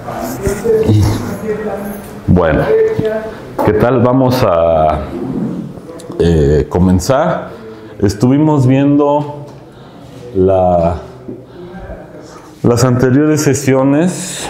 Bueno, ¿qué tal? Vamos a comenzar. Estuvimos viendo las anteriores sesiones,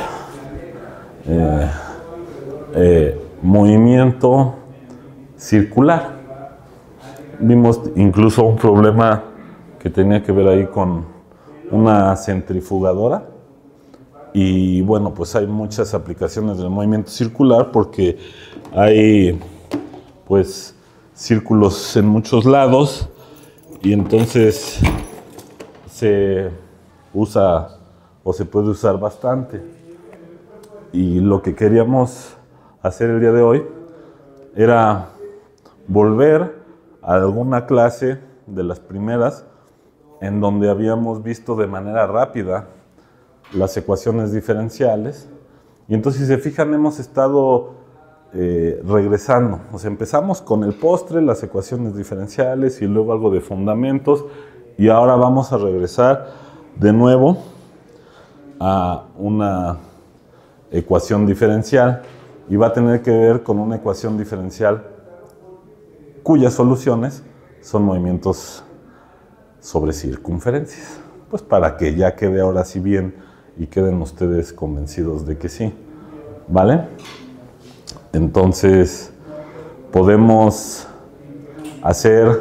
movimiento circular. Vimos incluso un problema que tenía que ver ahí con una centrifugadora. Y bueno, pues hay muchas aplicaciones del movimiento circular porque hay pues círculos en muchos lados y entonces se usa o se puede usar bastante. Y lo que queríamos hacer el día de hoy era volver a alguna clase de las primeras en donde habíamos visto de manera rápida las ecuaciones diferenciales. Y entonces, si se fijan, hemos estado regresando. O sea, empezamos con el postre, las ecuaciones diferenciales y luego algo de fundamentos. Y ahora vamos a regresar de nuevo a una ecuación diferencial. Y va a tener que ver con una ecuación diferencial cuyas soluciones son movimientos sobre circunferencias. Pues para que ya quede ahora sí bien y queden ustedes convencidos de que sí, ¿vale? Entonces, podemos hacer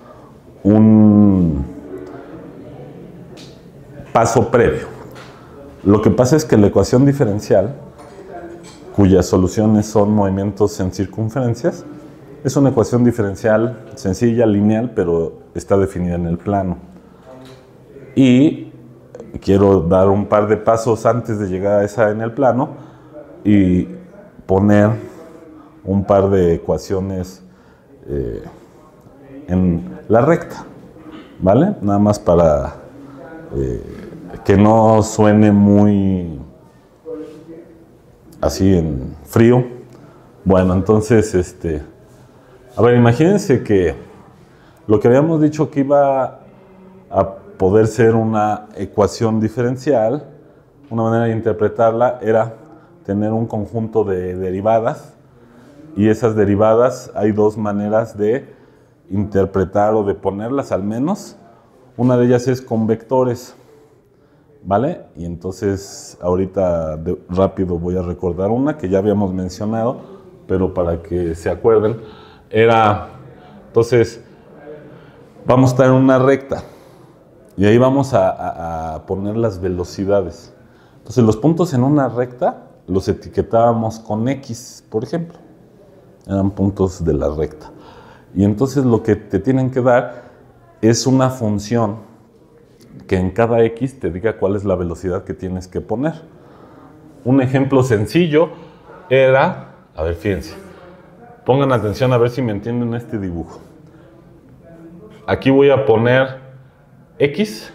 un paso previo. Lo que pasa es que la ecuación diferencial, cuyas soluciones son movimientos en circunferencias, es una ecuación diferencial sencilla, lineal, pero está definida en el plano. Y quiero dar un par de pasos antes de llegar a esa en el plano y poner un par de ecuaciones en la recta, ¿vale? Nada más para que no suene muy así en frío. Bueno, entonces, a ver, imagínense que lo que habíamos dicho que iba a poder ser una ecuación diferencial, una manera de interpretarla era tener un conjunto de derivadas, y esas derivadas hay dos maneras de interpretar o de ponerlas al menos. Una de ellas es con vectores, ¿vale? Y entonces ahorita rápido voy a recordar una que ya habíamos mencionado, pero para que se acuerden, entonces vamos a estar en una recta. Y ahí vamos a poner las velocidades. Entonces los puntos en una recta los etiquetábamos con X, por ejemplo. Eran puntos de la recta. Y entonces lo que te tienen que dar es una función que en cada X te diga cuál es la velocidad que tienes que poner. Un ejemplo sencillo era, a ver, fíjense, pongan atención a ver si me entienden este dibujo. Aquí voy a poner X,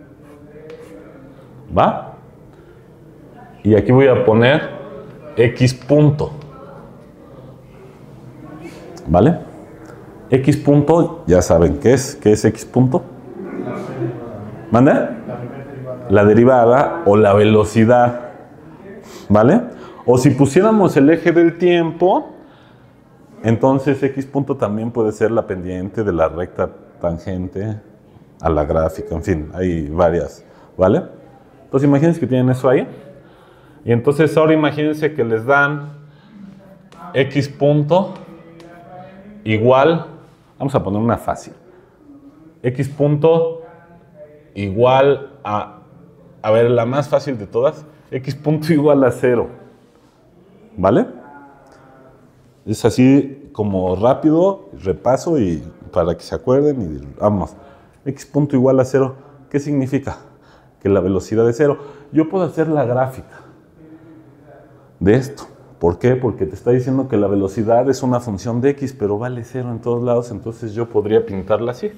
¿va? Y aquí voy a poner X punto, ¿vale? X punto, ya saben qué es X punto. ¿Mande? La derivada o la velocidad, ¿vale? O si pusiéramos el eje del tiempo, entonces X punto también puede ser la pendiente de la recta tangente a la gráfica, en fin, hay varias, ¿vale? Entonces imagínense que tienen eso ahí. Y entonces ahora imagínense que les dan X punto igual, vamos a poner una fácil, X punto igual a ver, la más fácil de todas, X punto igual a 0, ¿vale? Es así como rápido, repaso y para que se acuerden y vamos. X punto igual a 0, ¿qué significa? Que la velocidad es 0. Yo puedo hacer la gráfica de esto. ¿Por qué? Porque te está diciendo que la velocidad es una función de X, pero vale 0 en todos lados, entonces yo podría pintarla así.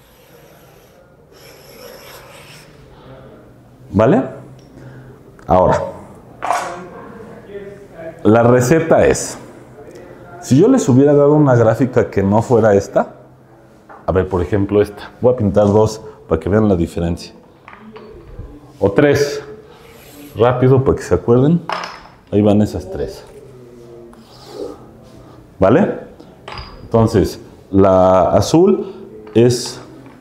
¿Vale? Ahora, la receta es, si yo les hubiera dado una gráfica que no fuera esta, a ver, por ejemplo esta, voy a pintar dos para que vean la diferencia, o tres, rápido para que se acuerden. Ahí van esas tres. ¿Vale? Entonces, la azul es...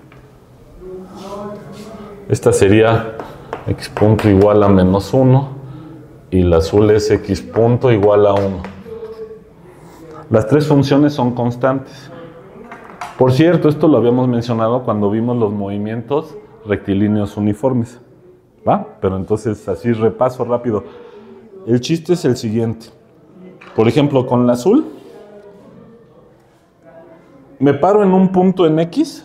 Esta sería x punto igual a menos 1 y la azul es x punto igual a 1. Las tres funciones son constantes. Por cierto, esto lo habíamos mencionado cuando vimos los movimientos rectilíneos uniformes. ¿Va? Pero entonces, así repaso rápido. El chiste es el siguiente. Por ejemplo, con la azul, me paro en un punto en X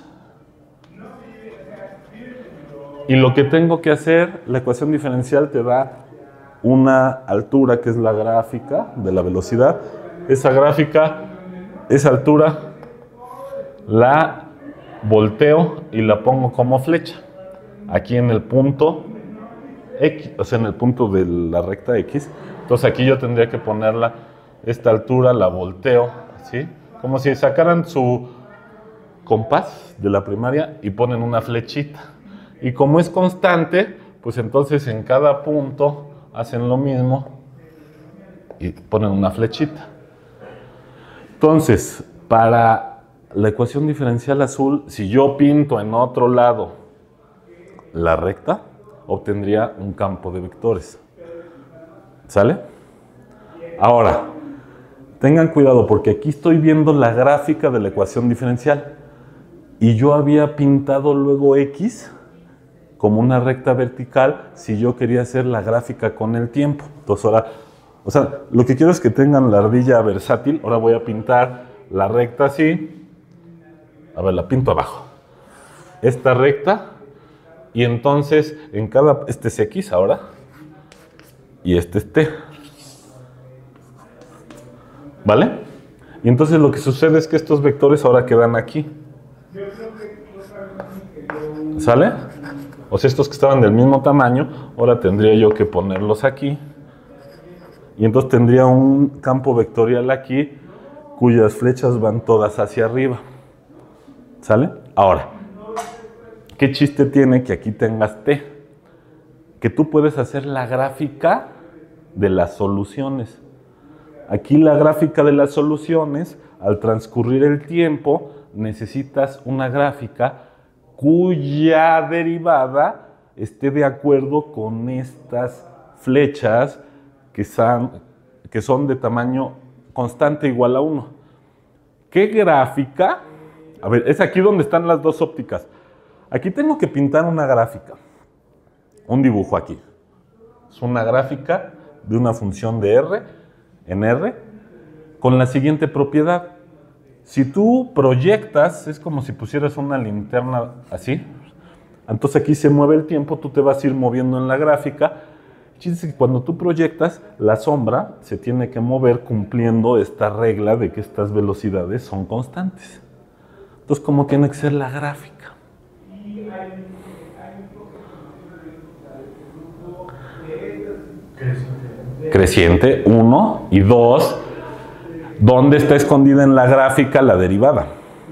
y lo que tengo que hacer, la ecuación diferencial te da una altura que es la gráfica de la velocidad. Esa gráfica, esa altura, la volteo y la pongo como flecha. Aquí en el punto X, o sea, en el punto de la recta X. Entonces aquí yo tendría que ponerla, esta altura la volteo, ¿sí? Como si sacaran su compás de la primaria y ponen una flechita. Y como es constante, pues entonces en cada punto hacen lo mismo y ponen una flechita. Entonces, para la ecuación diferencial azul, si yo pinto en otro lado la recta, obtendría un campo de vectores. ¿Sale? Ahora, tengan cuidado porque aquí estoy viendo la gráfica de la ecuación diferencial y yo había pintado luego X como una recta vertical si yo quería hacer la gráfica con el tiempo. Entonces ahora, o sea, lo que quiero es que tengan la ardilla versátil. Ahora voy a pintar la recta así. A ver, la pinto abajo. Esta recta. Y entonces en cada, este es X ahora. Y este es T. ¿Vale? Y entonces lo que sucede es que estos vectores ahora quedan aquí. ¿Sale? O sea, estos que estaban del mismo tamaño, ahora tendría yo que ponerlos aquí. Y entonces tendría un campo vectorial aquí, cuyas flechas van todas hacia arriba. ¿Sale? Ahora, ¿qué chiste tiene que aquí tengas T? Que tú puedes hacer la gráfica de las soluciones. Aquí la gráfica de las soluciones, al transcurrir el tiempo, necesitas una gráfica cuya derivada esté de acuerdo con estas flechas que son de tamaño constante igual a 1. ¿Qué gráfica? A ver, es aquí donde están las dos ópticas. Aquí tengo que pintar una gráfica, un dibujo aquí. Es una gráfica de una función de R en R con la siguiente propiedad. Si tú proyectas, es como si pusieras una linterna así. Entonces aquí se mueve el tiempo, tú te vas a ir moviendo en la gráfica. Fíjense que cuando tú proyectas, la sombra se tiene que mover cumpliendo esta regla de que estas velocidades son constantes. Entonces, ¿cómo tiene que ser la gráfica? Creciente, 1 y 2. ¿Dónde está escondida en la gráfica la derivada?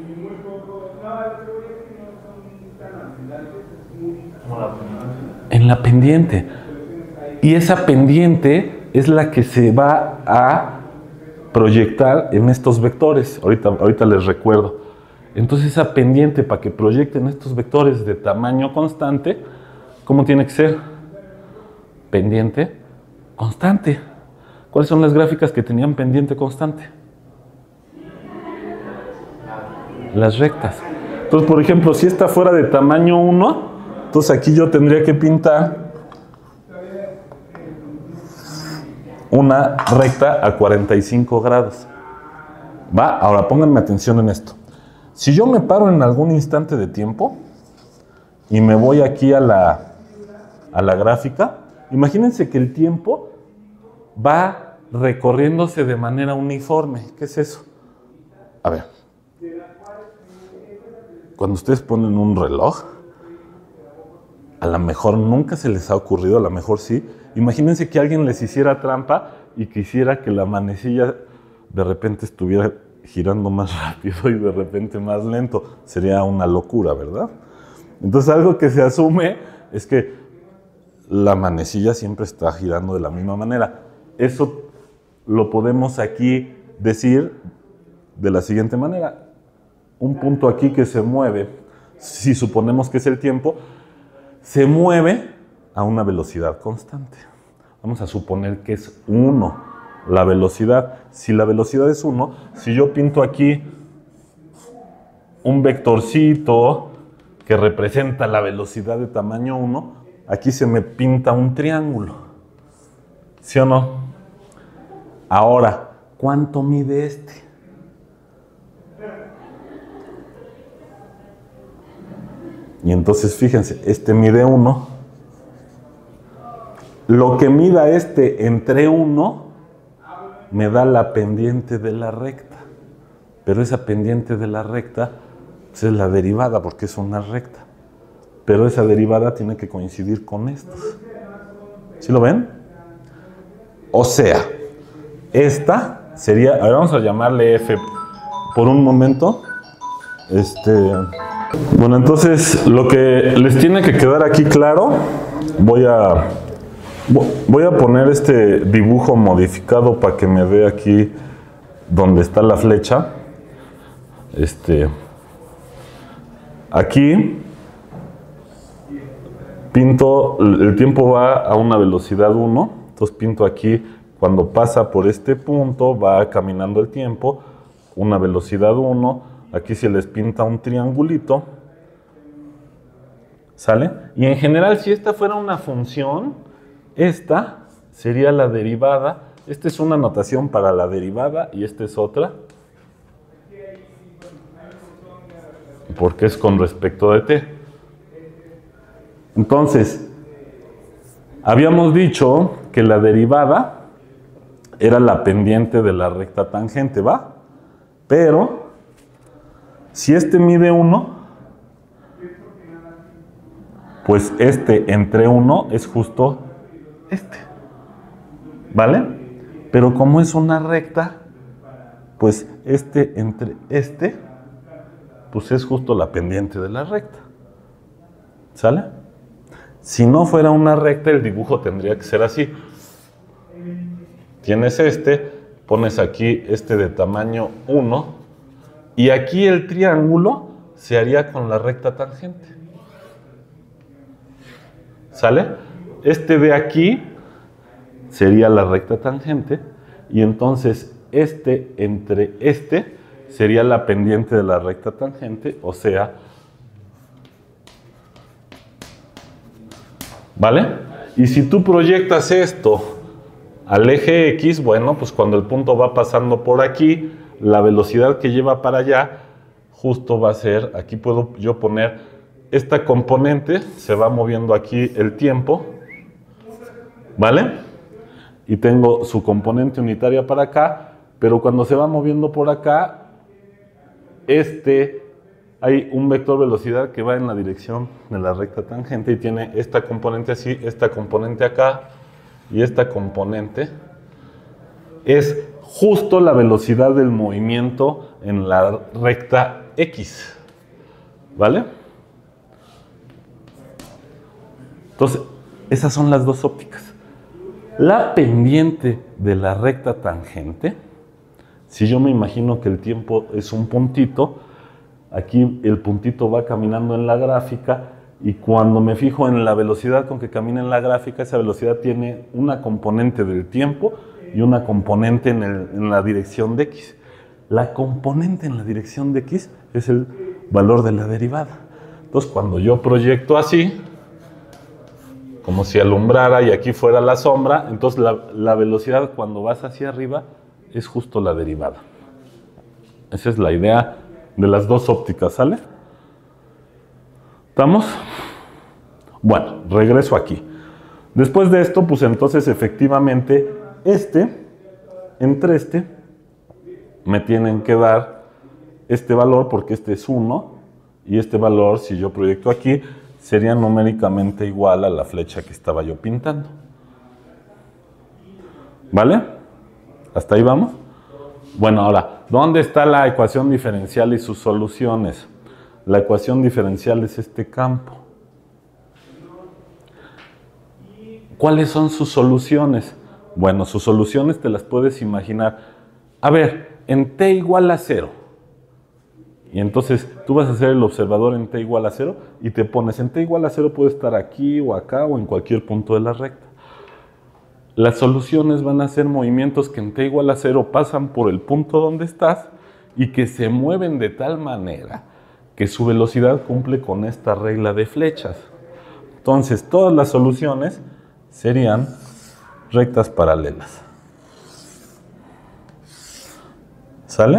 En la pendiente. Y esa pendiente es la que se va a proyectar en estos vectores. Ahorita les recuerdo. Entonces esa pendiente, para que proyecten estos vectores de tamaño constante, ¿cómo tiene que ser? Pendiente constante. ¿Cuáles son las gráficas que tenían pendiente constante? Las rectas. Entonces, por ejemplo, si esta fuera de tamaño 1, entonces aquí yo tendría que pintar una recta a 45 grados. ¿Va? Ahora pónganme atención en esto. Si yo me paro en algún instante de tiempo y me voy aquí a la gráfica, imagínense que el tiempo va recorriéndose de manera uniforme. ¿Qué es eso? A ver. Cuando ustedes ponen un reloj, a lo mejor nunca se les ha ocurrido, a lo mejor sí. Imagínense que alguien les hiciera trampa y quisiera que la manecilla de repente estuviera girando más rápido y de repente más lento. Sería una locura, ¿verdad? Entonces algo que se asume es que la manecilla siempre está girando de la misma manera. Eso lo podemos aquí decir de la siguiente manera. Un punto aquí que se mueve, si suponemos que es el tiempo, se mueve a una velocidad constante. Vamos a suponer que es 1 la velocidad. Si la velocidad es 1, si yo pinto aquí un vectorcito que representa la velocidad de tamaño 1, aquí se me pinta un triángulo. ¿Sí o no? Ahora, ¿cuánto mide este? Y entonces fíjense, este mide 1. Lo que mida este entre 1 me da la pendiente de la recta. Pero esa pendiente de la recta pues es la derivada porque es una recta. Pero esa derivada tiene que coincidir con estos. ¿Sí lo ven? O sea, esta sería, a ver, vamos a llamarle F por un momento. Bueno, entonces lo que les tiene que quedar aquí claro, voy a poner este dibujo modificado para que me dé aquí donde está la flecha. Aquí pinto, el tiempo va a una velocidad 1, entonces pinto aquí, cuando pasa por este punto, va caminando el tiempo, una velocidad 1, aquí se les pinta un triangulito, ¿sale? Y en general, si esta fuera una función, esta sería la derivada, esta es una notación para la derivada y esta es otra, porque es con respecto de t. Entonces, habíamos dicho que la derivada era la pendiente de la recta tangente, ¿va? Pero, si este mide 1, pues este entre 1 es justo este, ¿vale? Pero como es una recta, pues este entre este, pues es justo la pendiente de la recta, ¿sale? Si no fuera una recta, el dibujo tendría que ser así. Tienes este, pones aquí este de tamaño 1, y aquí el triángulo se haría con la recta tangente. ¿Sale? Este de aquí sería la recta tangente, y entonces este entre este sería la pendiente de la recta tangente, o sea, ¿vale? Y si tú proyectas esto al eje X, bueno, pues cuando el punto va pasando por aquí, la velocidad que lleva para allá, justo va a ser, aquí puedo yo poner esta componente, se va moviendo aquí el tiempo, ¿vale? Y tengo su componente unitaria para acá, pero cuando se va moviendo por acá, hay un vector velocidad que va en la dirección de la recta tangente y tiene esta componente así, esta componente acá y esta componente. Es justo la velocidad del movimiento en la recta X, ¿vale? Entonces, esas son las dos ópticas. La pendiente de la recta tangente, si yo me imagino que el tiempo es un puntito, aquí el puntito va caminando en la gráfica y cuando me fijo en la velocidad con que camina en la gráfica, esa velocidad tiene una componente del tiempo y una componente en la dirección de X. La componente en la dirección de X es el valor de la derivada. Entonces, cuando yo proyecto así, como si alumbrara y aquí fuera la sombra, entonces la velocidad cuando vas hacia arriba es justo la derivada. Esa es la idea de las dos ópticas, ¿sale? ¿Estamos? Bueno, regreso aquí. Después de esto, pues entonces efectivamente entre este, me tienen que dar este valor porque este es 1 y este valor, si yo proyecto aquí, sería numéricamente igual a la flecha que estaba yo pintando. ¿Vale? ¿Hasta ahí vamos? Bueno, ahora, ¿dónde está la ecuación diferencial y sus soluciones? La ecuación diferencial es este campo. ¿Cuáles son sus soluciones? Bueno, sus soluciones te las puedes imaginar. A ver, en t igual a 0. Y entonces tú vas a ser el observador en t igual a 0 y te pones en t igual a 0 puede estar aquí o acá o en cualquier punto de la recta. Las soluciones van a ser movimientos que en t igual a 0 pasan por el punto donde estás y que se mueven de tal manera que su velocidad cumple con esta regla de flechas. Entonces, todas las soluciones serían rectas paralelas. ¿Sale?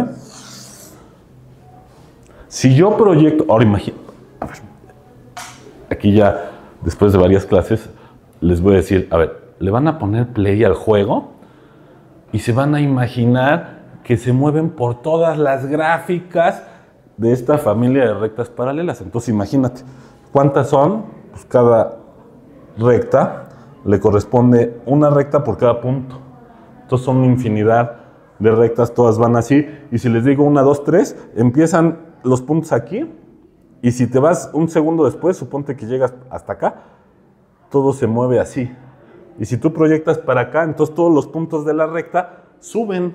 Si yo proyecto... Ahora imagino... A ver, aquí ya, después de varias clases, les voy a decir, a ver, le van a poner play al juego y se van a imaginar que se mueven por todas las gráficas de esta familia de rectas paralelas. Entonces imagínate, ¿cuántas son? Pues cada recta le corresponde una recta por cada punto. Entonces son infinidad de rectas, todas van así. Y si les digo 1, 2, 3, empiezan los puntos aquí. Y si te vas un segundo después, suponte que llegas hasta acá, todo se mueve así. Y si tú proyectas para acá, entonces todos los puntos de la recta suben.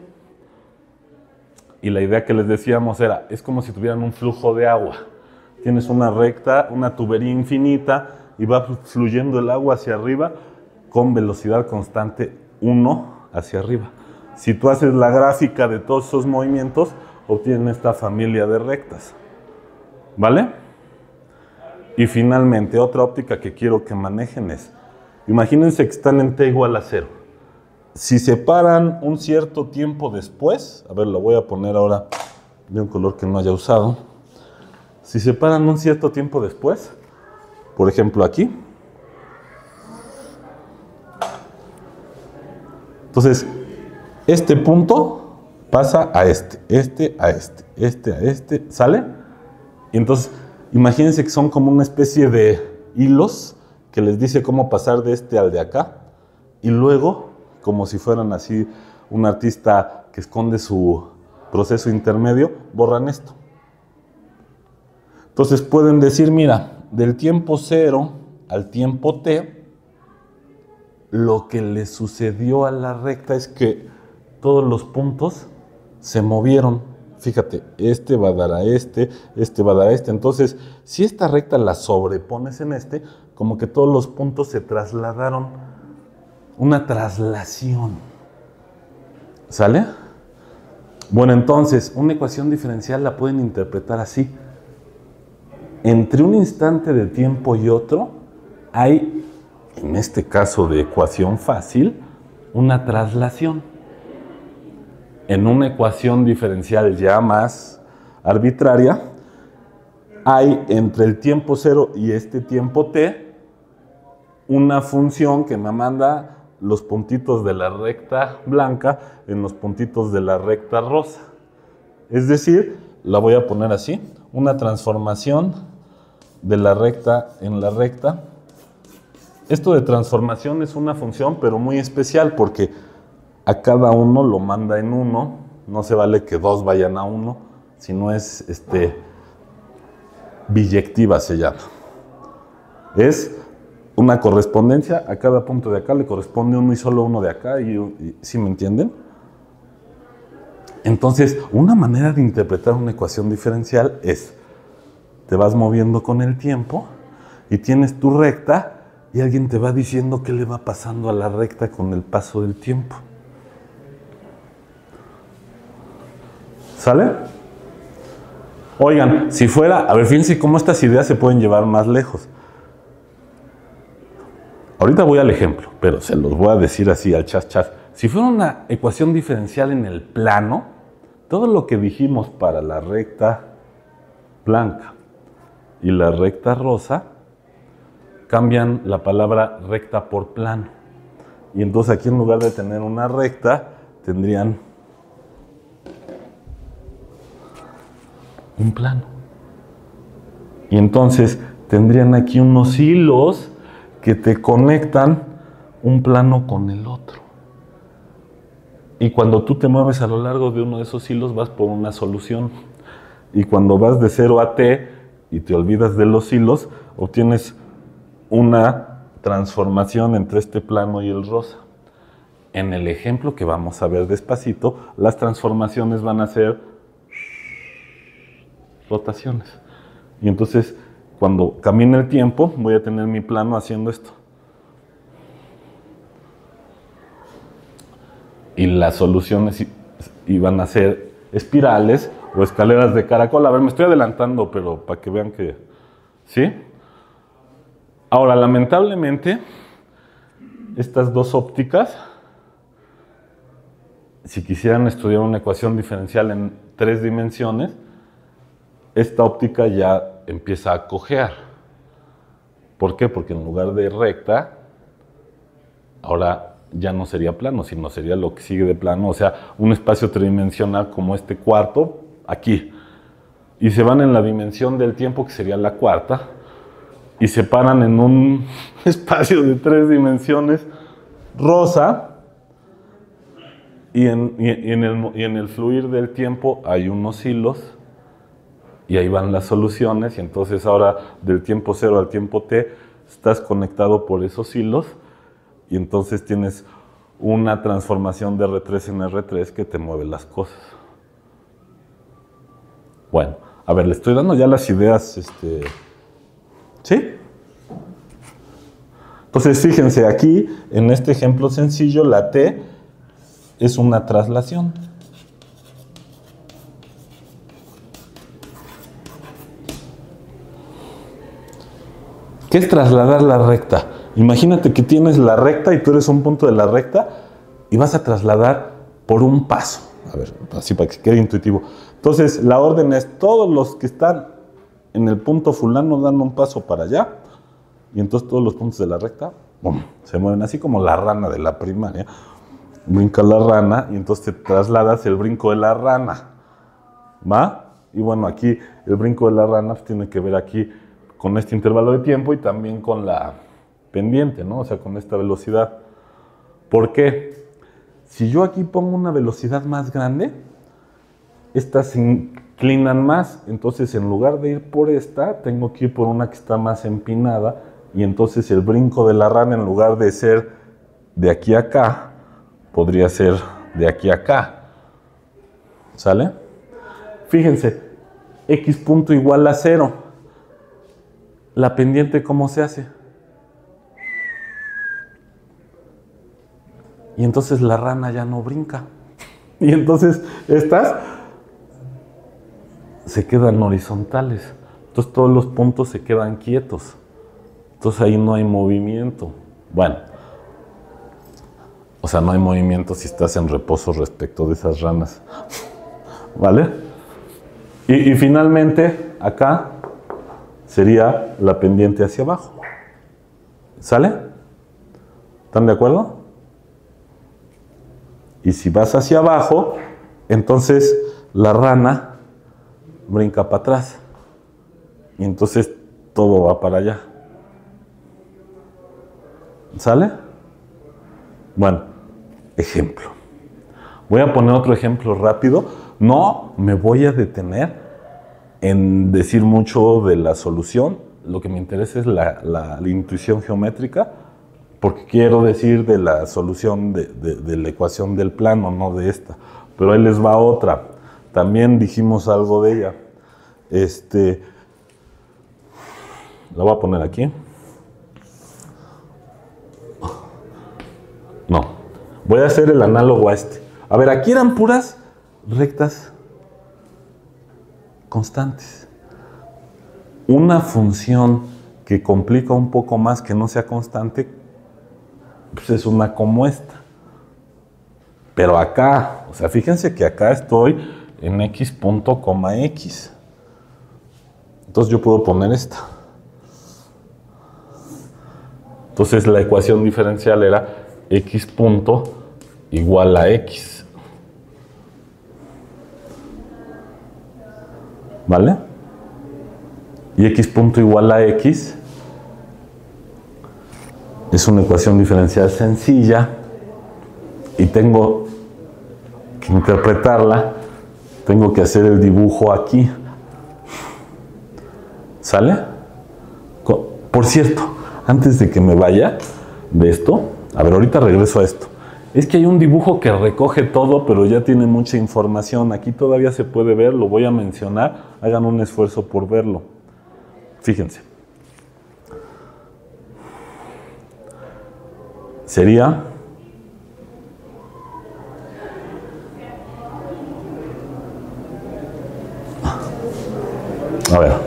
Y la idea que les decíamos era, es como si tuvieran un flujo de agua. Tienes una recta, una tubería infinita, y va fluyendo el agua hacia arriba con velocidad constante 1 hacia arriba. Si tú haces la gráfica de todos esos movimientos, obtienes esta familia de rectas. ¿Vale? Y finalmente, otra óptica que quiero que manejen es, imagínense que están en t igual a 0. Si se paran un cierto tiempo después, a ver, lo voy a poner ahora de un color que no haya usado. Si se paran un cierto tiempo después, por ejemplo aquí, entonces este punto pasa a este a este, ¿sale? Y entonces imagínense que son como una especie de hilos que les dice cómo pasar de este al de acá, y luego, como si fueran así un artista que esconde su proceso intermedio, borran esto. Entonces pueden decir, mira, del tiempo 0 al tiempo t, lo que le sucedió a la recta es que todos los puntos se movieron. Fíjate, este va a dar a este va a dar a este. Entonces, si esta recta la sobrepones en este, como que todos los puntos se trasladaron. Una traslación. ¿Sale? Bueno, entonces, una ecuación diferencial la pueden interpretar así. Entre un instante de tiempo y otro, hay, en este caso de ecuación fácil, una traslación. En una ecuación diferencial ya más arbitraria, hay entre el tiempo 0 y este tiempo t, una función que me manda los puntitos de la recta blanca en los puntitos de la recta rosa. Es decir, la voy a poner así, una transformación de la recta en la recta. Esto de transformación es una función, pero muy especial, porque a cada uno lo manda en 1, no se vale que 2 vayan a 1, sino es biyectiva se llama. Es una correspondencia, a cada punto de acá le corresponde uno y solo uno de acá, ¿sí me entienden? Entonces, una manera de interpretar una ecuación diferencial es, te vas moviendo con el tiempo y tienes tu recta y alguien te va diciendo qué le va pasando a la recta con el paso del tiempo. ¿Sale? Oigan, si fuera, a ver, fíjense cómo estas ideas se pueden llevar más lejos. Ahorita voy al ejemplo, pero se los voy a decir así al chas. Si fuera una ecuación diferencial en el plano, todo lo que dijimos para la recta blanca y la recta rosa, cambian la palabra recta por plano. Y entonces aquí en lugar de tener una recta, tendrían un plano. Y entonces tendrían aquí unos hilos que te conectan un plano con el otro. Y cuando tú te mueves a lo largo de uno de esos hilos, vas por una solución. Y cuando vas de 0 a t y te olvidas de los hilos, obtienes una transformación entre este plano y el rosa. En el ejemplo que vamos a ver despacito, las transformaciones van a ser rotaciones. Y entonces, cuando camine el tiempo, voy a tener mi plano haciendo esto. Y las soluciones iban a ser espirales o escaleras de caracol. A ver, me estoy adelantando, pero para que vean que... ¿Sí? Ahora, lamentablemente, estas dos ópticas, si quisieran estudiar una ecuación diferencial en 3 dimensiones, esta óptica ya empieza a cojear. ¿Por qué? Porque en lugar de recta, ahora ya no sería plano, sino sería lo que sigue de plano, o sea, un espacio tridimensional como este cuarto, aquí. Y se van en la dimensión del tiempo, que sería la cuarta, y se paran en un espacio de 3 dimensiones rosa, y en el fluir del tiempo hay unos hilos, y ahí van las soluciones, y entonces ahora del tiempo 0 al tiempo t estás conectado por esos hilos, y entonces tienes una transformación de R3 en R3 que te mueve las cosas. Bueno, a ver, le estoy dando ya las ideas, ¿sí? Entonces, fíjense, aquí, en este ejemplo sencillo, la T es una traslación. ¿Qué es trasladar la recta? Imagínate que tienes la recta y tú eres un punto de la recta y vas a trasladar por un paso. A ver, así para que quede intuitivo. Entonces, la orden es, todos los que están en el punto fulano dan un paso para allá, y entonces todos los puntos de la recta, ¡bum!, se mueven así como la rana de la primaria. Brinca la rana y entonces te trasladas el brinco de la rana. ¿Va? Y bueno, aquí el brinco de la rana tiene que ver aquí con este intervalo de tiempo y también con la pendiente, ¿no? O sea, con esta velocidad. ¿Por qué? Si yo aquí pongo una velocidad más grande, estas se inclinan más. Entonces, en lugar de ir por esta, tengo que ir por una que está más empinada. Y entonces el brinco de la rana, en lugar de ser de aquí a acá, podría ser de aquí a acá. ¿Sale? Fíjense, x punto igual a 0. ¿La pendiente cómo se hace? Y entonces la rana ya no brinca. Y entonces estas se quedan horizontales. Entonces todos los puntos se quedan quietos. Entonces ahí no hay movimiento. Bueno, o sea, no hay movimiento si estás en reposo respecto de esas ranas. ¿Vale? Y finalmente, acá sería la pendiente hacia abajo. ¿Sale? ¿Están de acuerdo? Y si vas hacia abajo, entonces la rana brinca para atrás. Y entonces todo va para allá. ¿Sale? Bueno, ejemplo. Voy a poner otro ejemplo rápido. No me voy a detener en decir mucho de la solución. Lo que me interesa es la intuición geométrica, porque quiero decir de la solución de la ecuación del plano, no de esta. Pero ahí les va otra. También dijimos algo de ella. La voy a poner aquí. No. Voy a hacer el análogo a este. A ver, aquí eran puras rectas constantes. Una función que complica un poco más, que no sea constante, pues es una como esta. Pero acá, o sea, fíjense que acá estoy en x punto, coma x. Entonces yo puedo poner esta. Entonces la ecuación diferencial era x punto igual a x. ¿Vale? Y x punto igual a x es una ecuación diferencial sencilla y tengo que interpretarla, tengo que hacer el dibujo aquí. ¿Sale? Por cierto, antes de que me vaya de esto, a ver, ahorita regreso a esto. Es que hay un dibujo que recoge todo, pero ya tiene mucha información. Aquí todavía se puede ver, lo voy a mencionar. Hagan un esfuerzo por verlo. Fíjense. Sería... A ver.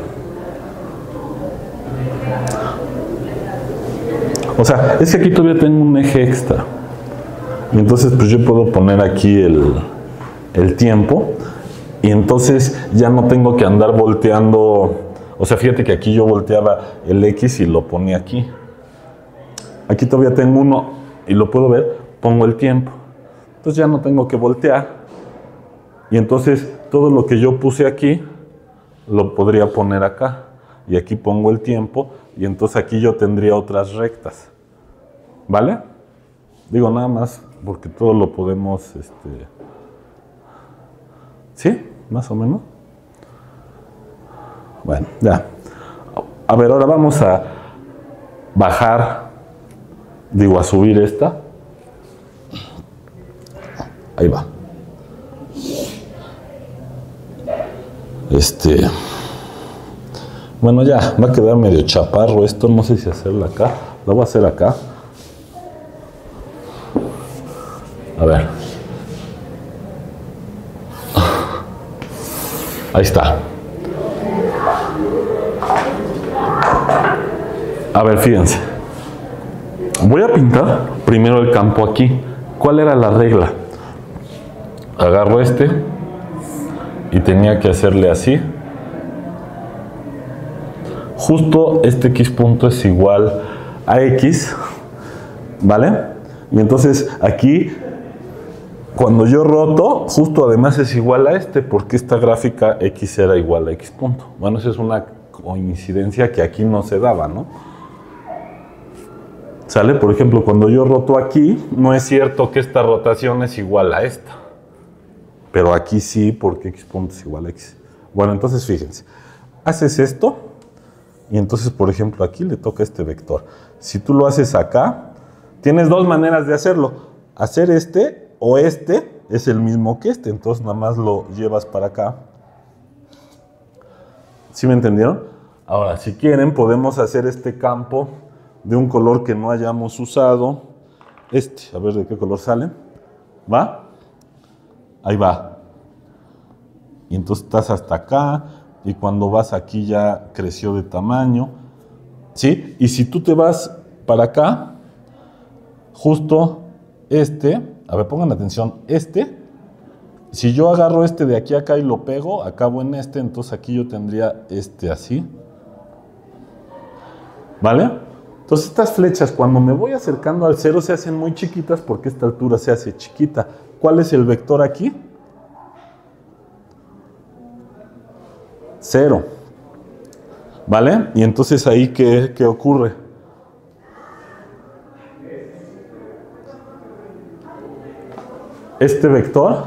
O sea, es que aquí todavía tengo un eje extra. Y entonces pues yo puedo poner aquí el tiempo. Y entonces ya no tengo que andar volteando. O sea, fíjate que aquí yo volteaba el X y lo ponía aquí. Aquí todavía tengo uno y lo puedo ver. Pongo el tiempo. Entonces ya no tengo que voltear. Y entonces todo lo que yo puse aquí lo podría poner acá. Y aquí pongo el tiempo. Y entonces aquí yo tendría otras rectas. ¿Vale? Digo nada más porque todo lo podemos... ¿Sí? Más o menos. Bueno, ya. A ver, ahora vamos a bajar. Digo, a subir esta. Ahí va. Bueno, ya, va a quedar medio chaparro esto, no sé si hacerlo acá. Lo voy a hacer acá. A ver. Ahí está. A ver, fíjense. Voy a pintar primero el campo aquí. ¿Cuál era la regla? Agarro y tenía que hacerle así. Justo este X punto es igual a X, ¿vale? Y entonces aquí, cuando yo roto, justo además es igual a porque esta gráfica X era igual a X punto. Bueno, esa es una coincidencia que aquí no se daba, ¿no? ¿Sale? Por ejemplo, cuando yo roto aquí, no es cierto que esta rotación es igual a esta. Pero aquí sí, porque X punto es igual a X. Bueno, entonces fíjense. Haces esto, y entonces, por ejemplo, aquí le toca este vector. Si tú lo haces acá, tienes dos maneras de hacerlo. Hacer o es el mismo que entonces nada más lo llevas para acá. ¿Sí me entendieron? Ahora, si quieren, podemos hacer este campo de un color que no hayamos usado. A ver de qué color sale. ¿Va? Ahí va. Y entonces estás hasta acá. Y cuando vas aquí ya creció de tamaño. ¿Sí? Y si tú te vas para acá, justo a ver, pongan atención, si yo agarro de aquí a acá y lo pego, acabo en entonces aquí yo tendría así. ¿Vale? Entonces estas flechas, cuando me voy acercando al cero, se hacen muy chiquitas porque esta altura se hace chiquita. ¿Cuál es el vector aquí? 0. ¿Vale? Y entonces ahí, ¿qué ocurre? Este vector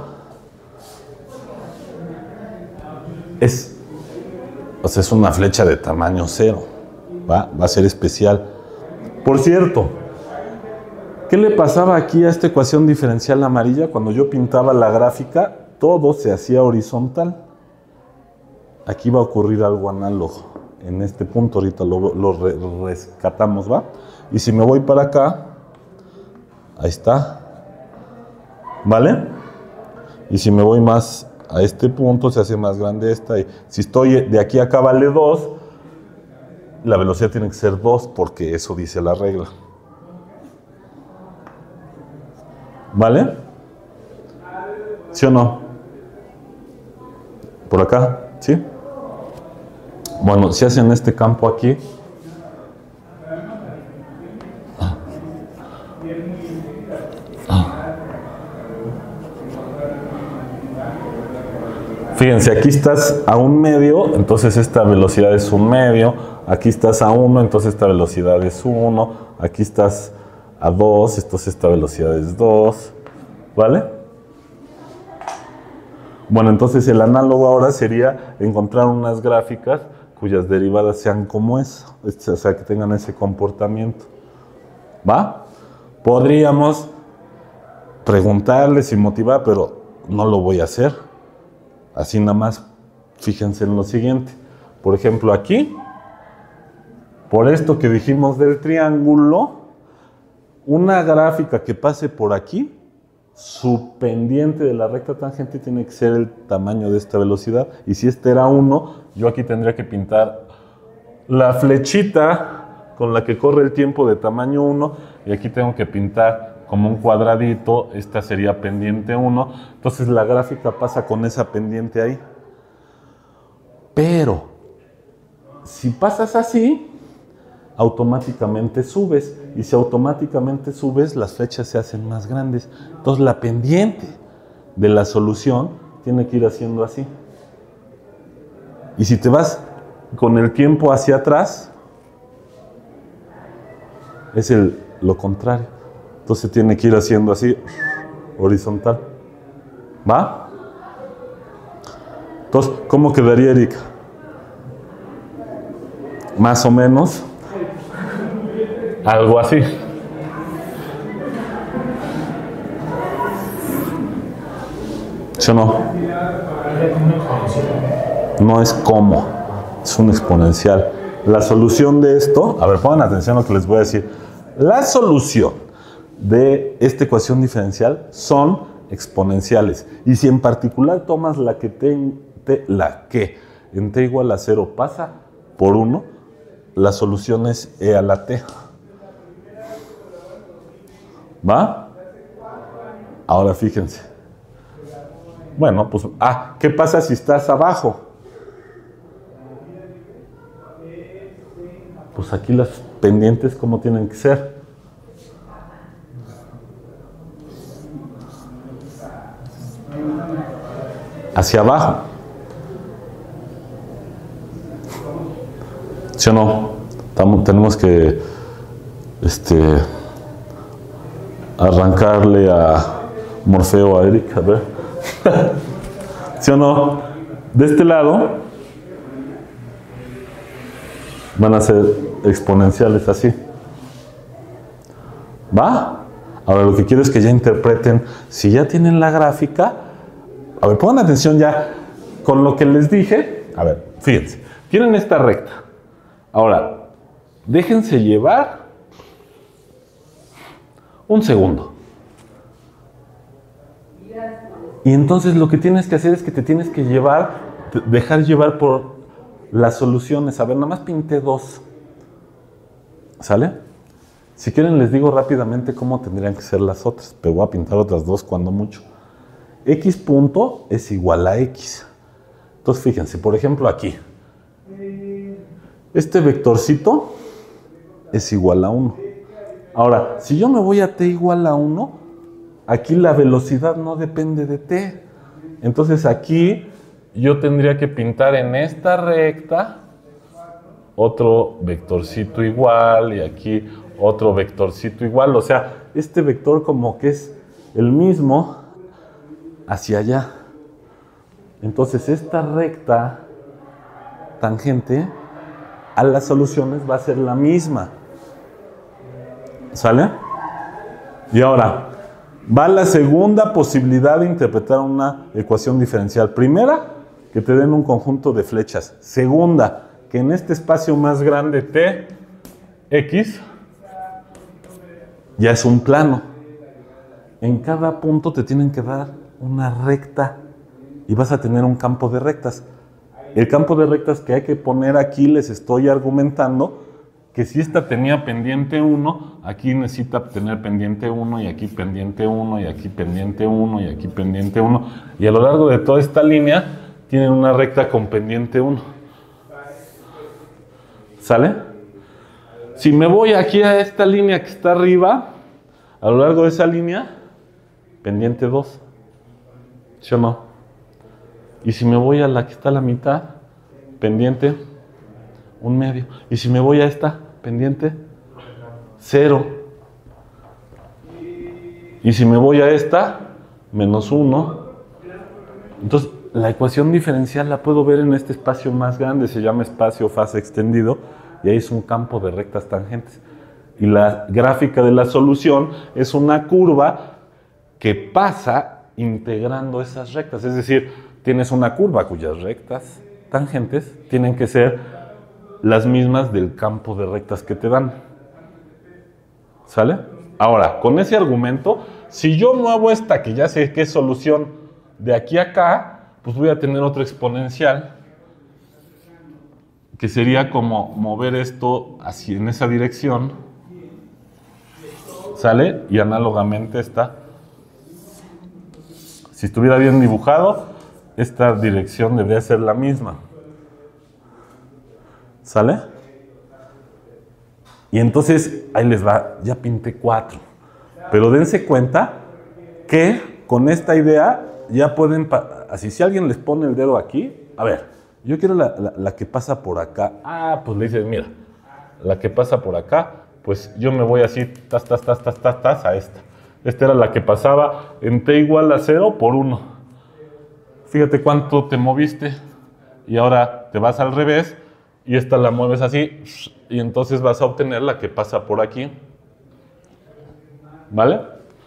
es una flecha de tamaño 0. Va a ser especial. Por cierto, ¿qué le pasaba aquí a esta ecuación diferencial amarilla? Cuando yo pintaba la gráfica, todo se hacía horizontal. Aquí va a ocurrir algo análogo. En este punto ahorita lo rescatamos, ¿va? Y si me voy para acá, ahí está. ¿Vale? Y si me voy más a este punto, se hace más grande esta. Y si estoy de aquí a acá vale 2, la velocidad tiene que ser 2 porque eso dice la regla. ¿Vale? ¿Sí o no? ¿Por acá? ¿Sí? Bueno, si hacen este campo aquí, fíjense, aquí estás a 1/2, entonces esta velocidad es 1/2, aquí estás a 1, entonces esta velocidad es 1, aquí estás a 2, entonces esta velocidad es 2, ¿vale? Bueno, entonces el análogo ahora sería encontrar unas gráficas cuyas derivadas sean como eso, o sea, que tengan ese comportamiento. ¿Va? Podríamos preguntarles y motivar, pero no lo voy a hacer. Así nada más, fíjense en lo siguiente. Por ejemplo, aquí, por esto que dijimos del triángulo, una gráfica que pase por aquí, su pendiente de la recta tangente tiene que ser el tamaño de esta velocidad. Y si este era 1, yo aquí tendría que pintar la flechita con la que corre el tiempo de tamaño 1. Y aquí tengo que pintar como un cuadradito. Esta sería pendiente 1. Entonces la gráfica pasa con esa pendiente ahí. Pero, si pasas así, automáticamente subes. Y si automáticamente subes, las flechas se hacen más grandes. Entonces la pendiente de la solución tiene que ir haciendo así. Y si te vas con el tiempo hacia atrás, es lo contrario. Entonces tiene que ir haciendo así, horizontal. ¿Va? Entonces, ¿cómo quedaría, Erika? Más o menos algo así. ¿Sí o no? No es como, es un exponencial. La solución de esto, a ver, pongan atención a lo que les voy a decir. La solución de esta ecuación diferencial son exponenciales. Y si en particular tomas la que en t igual a 0 pasa por 1, la solución es e a la t. ¿Va? Ahora fíjense. Bueno, pues, ¿qué pasa si estás abajo? Pues aquí las pendientes, ¿cómo tienen que ser? Hacia abajo. ¿Sí o no? Tenemos que arrancarle a Morfeo, a Eric, a ver. ¿Sí o no? De este lado van a ser exponenciales así. ¿Va? Ahora lo que quiero es que ya interpreten, si ya tienen la gráfica, a ver, pongan atención ya con lo que les dije. A ver, fíjense, tienen esta recta. Ahora, déjense llevar un segundo. Y entonces lo que tienes que hacer es que te tienes que dejar llevar por las soluciones. A ver, nada más pinté 2. ¿Sale? Si quieren les digo rápidamente cómo tendrían que ser las otras, pero voy a pintar otras 2 cuando mucho. X punto es igual a X. Entonces fíjense, por ejemplo aquí. Este vectorcito es igual a 1. Ahora, si yo me voy a t igual a 1, aquí la velocidad no depende de t. Entonces aquí yo tendría que pintar en esta recta otro vectorcito igual y aquí otro vectorcito igual. O sea, este vector como que es el mismo hacia allá. Entonces esta recta tangente a las soluciones va a ser la misma. ¿Sale? Y ahora, va la segunda posibilidad de interpretar una ecuación diferencial. Primera, que te den un conjunto de flechas. Segunda, que en este espacio más grande T, X, ya es un plano. En cada punto te tienen que dar una recta y vas a tener un campo de rectas. El campo de rectas que hay que poner aquí, les estoy argumentando que si esta tenía pendiente 1, aquí necesita tener pendiente 1 y aquí pendiente 1 y aquí pendiente 1 y aquí pendiente 1. Y a lo largo de toda esta línea tienen una recta con pendiente 1. ¿Sale? Si me voy aquí a esta línea que está arriba, a lo largo de esa línea, pendiente 2. ¿Sí o no? Y si me voy a la que está a la mitad, pendiente 1/2. Y si me voy a esta, pendiente 0. Y si me voy a esta, -1. Entonces, la ecuación diferencial la puedo ver en este espacio más grande, se llama espacio fase extendido, y ahí es un campo de rectas tangentes. Y la gráfica de la solución es una curva que pasa integrando esas rectas. Es decir, tienes una curva cuyas rectas tangentes tienen que ser las mismas del campo de rectas que te dan. ¿Sale? Ahora, con ese argumento, si yo muevo esta, que ya sé que es solución de aquí a acá, pues voy a tener otro exponencial, que sería como mover esto así en esa dirección, ¿sale? Y análogamente esta, si estuviera bien dibujado, esta dirección debería ser la misma, ¿sale? Y entonces, ahí les va, ya pinté 4, pero dense cuenta que con esta idea ya pueden, así si alguien les pone el dedo aquí, a ver, yo quiero la que pasa por acá. Pues le dices, mira, la que pasa por acá, pues yo me voy así, tas, a esta. Esta era la que pasaba en t igual a 0 por 1. Fíjate cuánto te moviste. Y ahora te vas al revés y esta la mueves así y entonces vas a obtener la que pasa por aquí. ¿Vale?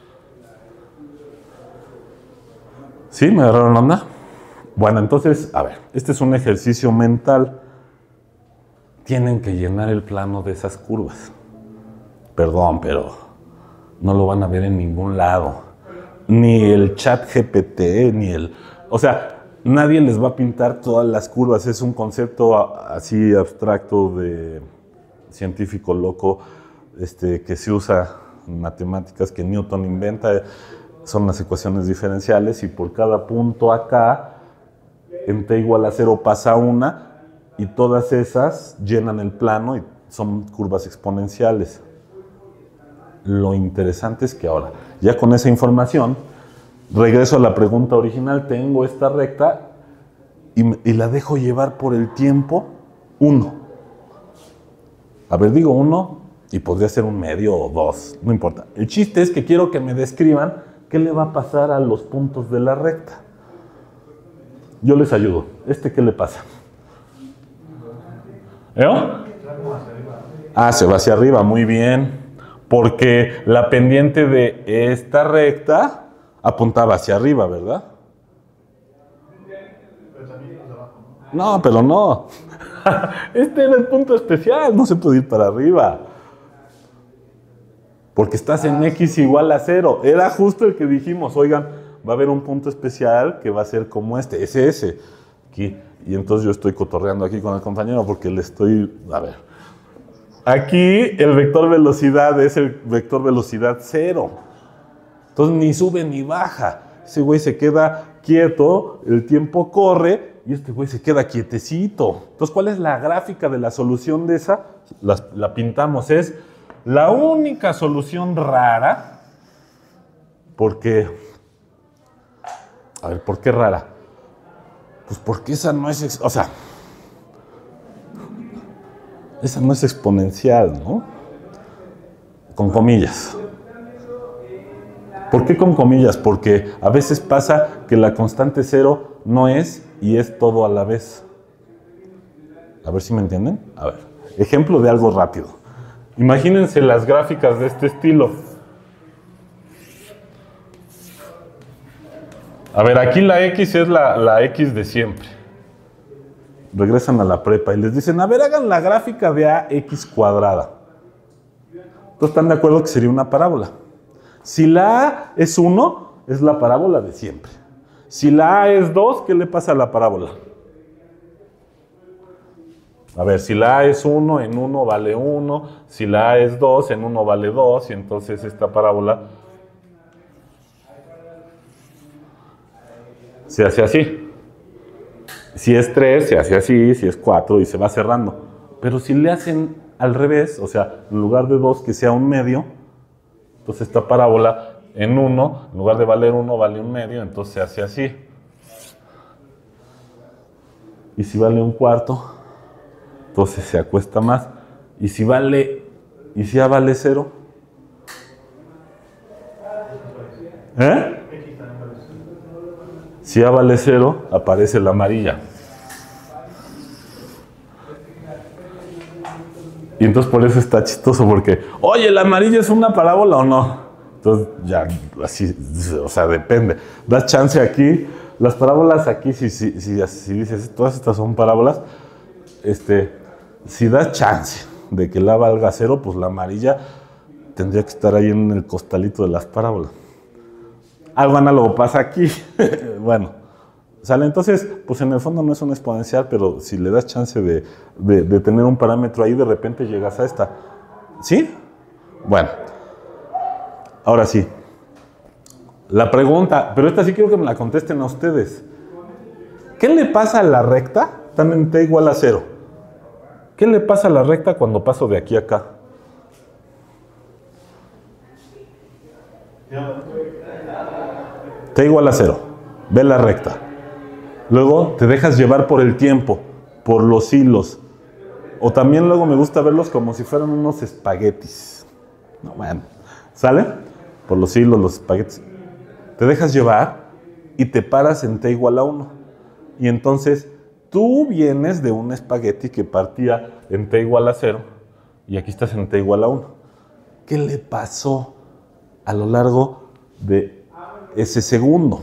¿Sí? ¿Me agarraron onda? Bueno, entonces, a ver, este es un ejercicio mental. Tienen que llenar el plano de esas curvas. Perdón, pero no lo van a ver en ningún lado. Ni el chat GPT, ni el... O sea, nadie les va a pintar todas las curvas. Es un concepto así abstracto de científico loco que se usa en matemáticas que Newton inventa. Son las ecuaciones diferenciales y por cada punto acá, en t igual a 0 pasa una y todas esas llenan el plano y son curvas exponenciales. Lo interesante es que ahora, ya con esa información, regreso a la pregunta original, tengo esta recta y la dejo llevar por el tiempo 1. A ver, digo 1 y podría ser un medio o 2, no importa. El chiste es que quiero que me describan qué le va a pasar a los puntos de la recta. Yo les ayudo. ¿Qué le pasa? Se va hacia arriba, muy bien. Porque la pendiente de esta recta apuntaba hacia arriba, ¿verdad? No, pero no. Este era el punto especial, no se puede ir para arriba. Porque estás en x igual a 0. Era justo el que dijimos, oigan, va a haber un punto especial que va a ser como ese. Aquí. Y entonces yo estoy cotorreando aquí con el compañero porque le estoy... A ver. Aquí el vector velocidad es el vector velocidad 0. Entonces ni sube ni baja. Ese güey se queda quieto, el tiempo corre y este güey se queda quietecito. Entonces, ¿cuál es la gráfica de la solución de esa? La pintamos. Es la única solución rara porque... A ver, ¿por qué rara? Pues porque esa no es... O sea, esa no es exponencial, ¿no? Con comillas. ¿Por qué con comillas? Porque a veces pasa que la constante 0 no es y es todo a la vez. A ver si me entienden. A ver, ejemplo de algo rápido. Imagínense las gráficas de este estilo. A ver, aquí la X es la X de siempre. Regresan a la prepa y les dicen, a ver, hagan la gráfica de AX cuadrada. Entonces, ¿están de acuerdo que sería una parábola? Si la A es 1, es la parábola de siempre. Si la A es 2, ¿qué le pasa a la parábola? A ver, si la A es 1, en 1 vale 1. Si la A es 2, en 1 vale 2. Y entonces esta parábola se hace así. Si es 3, se hace así. Si es 4, y se va cerrando. Pero si le hacen al revés, o sea, en lugar de 2, que sea un medio, entonces esta parábola en 1, en lugar de valer 1, vale un medio, entonces se hace así. Y si vale un cuarto, entonces se acuesta más. Y si ya vale 0, si ya vale 0, aparece la amarilla. Y entonces por eso está chistoso, porque, oye, ¿la amarilla es una parábola o no? Entonces, ya, así, o sea, depende. Das chance aquí, las parábolas aquí, si dices, todas estas son parábolas, si das chance de que la valga cero, pues la amarilla tendría que estar ahí en el costalito de las parábolas. Algo análogo pasa aquí. Bueno, ¿sale? Entonces, pues en el fondo no es un exponencial, pero si le das chance de tener un parámetro ahí, de repente llegas a esta. ¿Sí? Bueno, ahora sí. La pregunta, pero esta sí quiero que me la contesten a ustedes. ¿Qué le pasa a la recta? Están en t igual a 0. ¿Qué le pasa a la recta cuando paso de aquí a acá? T igual a 0. Ve la recta. Luego te dejas llevar por el tiempo, por los hilos. O también luego me gusta verlos como si fueran unos espaguetis. No, bueno, ¿sale? Por los hilos, los espaguetis. Te dejas llevar y te paras en t igual a 1. Y entonces tú vienes de un espagueti que partía en t igual a 0 y aquí estás en t igual a 1. ¿Qué le pasó a lo largo de ese segundo?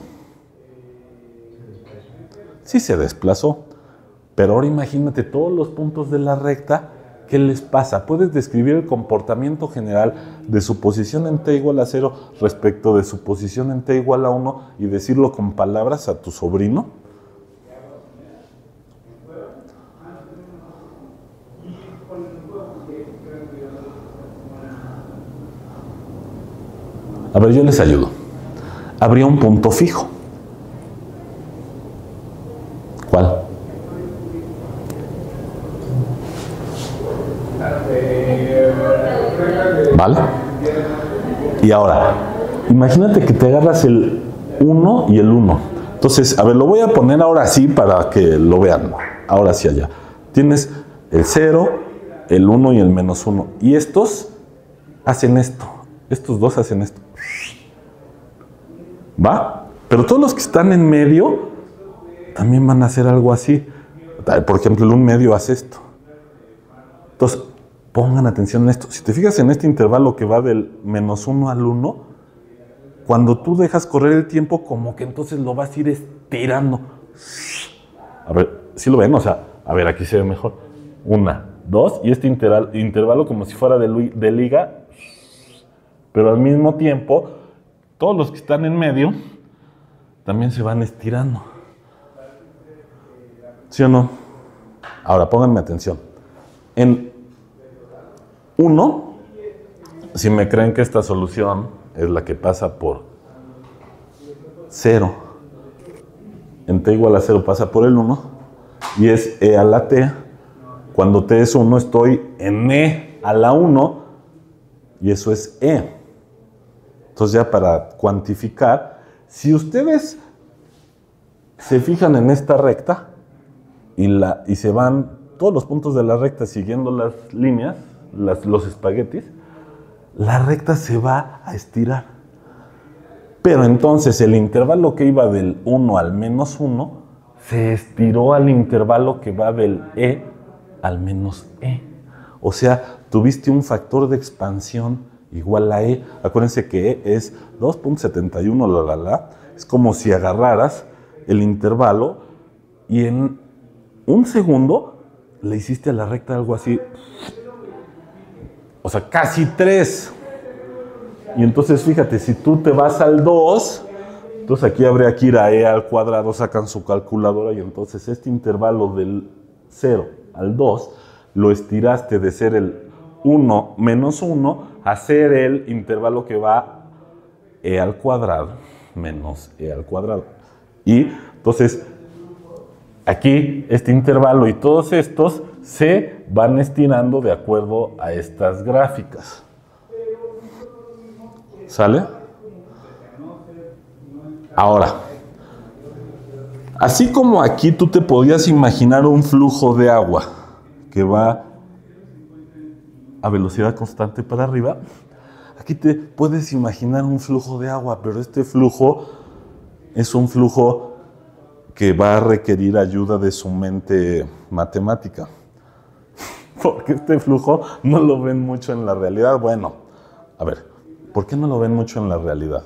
Sí se desplazó, pero ahora imagínate todos los puntos de la recta, ¿qué les pasa? Puedes describir el comportamiento general de su posición en t igual a 0 respecto de su posición en t igual a 1 y decirlo con palabras a tu sobrino. A ver, yo les ayudo. Habría un punto fijo. ¿Cuál? ¿Vale? Y ahora, imagínate que te agarras el 1 y el 1. Entonces, a ver, lo voy a poner ahora sí para que lo vean. Ahora sí allá. Tienes el 0, el 1 y el menos 1. Y estos hacen esto. Estos dos hacen esto. ¿Va? Pero todos los que están en medio también van a hacer algo así. Por ejemplo, el 1/2 hace esto. Entonces, pongan atención en esto. Si te fijas en este intervalo que va del menos 1 al 1, cuando tú dejas correr el tiempo, como que entonces lo vas a ir estirando. A ver, ¿sí lo ven? O sea, a ver, aquí se ve mejor. 1, 2, y este intervalo como si fuera de liga, pero al mismo tiempo, todos los que están en medio también se van estirando. ¿Sí o no? Ahora, pónganme atención. En 1, si me creen que esta solución es la que pasa por 0, en t igual a 0 pasa por el 1, y es e a la t. Cuando t es 1, estoy en e a la 1, y eso es e. Entonces ya para cuantificar, si ustedes se fijan en esta recta y se van todos los puntos de la recta siguiendo las líneas, los espaguetis, la recta se va a estirar. Pero entonces el intervalo que iba del 1 al menos 1 se estiró al intervalo que va del e al menos e. O sea, tuviste un factor de expansión igual a e. Acuérdense que e es 2.71, Es como si agarraras el intervalo y en un segundo le hiciste a la recta algo así. O sea, casi 3. Y entonces fíjate, si tú te vas al 2, entonces aquí habría que ir a e al cuadrado, sacan su calculadora y entonces este intervalo del 0 al 2 lo estiraste de ser el 1 menos 1 a ser el intervalo que va e al cuadrado menos e al cuadrado. Y entonces aquí este intervalo y todos estos se van estirando de acuerdo a estas gráficas. ¿Sale? Ahora, así como aquí tú te podías imaginar un flujo de agua que va a velocidad constante para arriba, aquí te puedes imaginar un flujo de agua, pero este flujo es un flujo que va a requerir ayuda de su mente matemática. Porque este flujo no lo ven mucho en la realidad. Bueno, a ver, ¿Por qué no lo ven mucho en la realidad?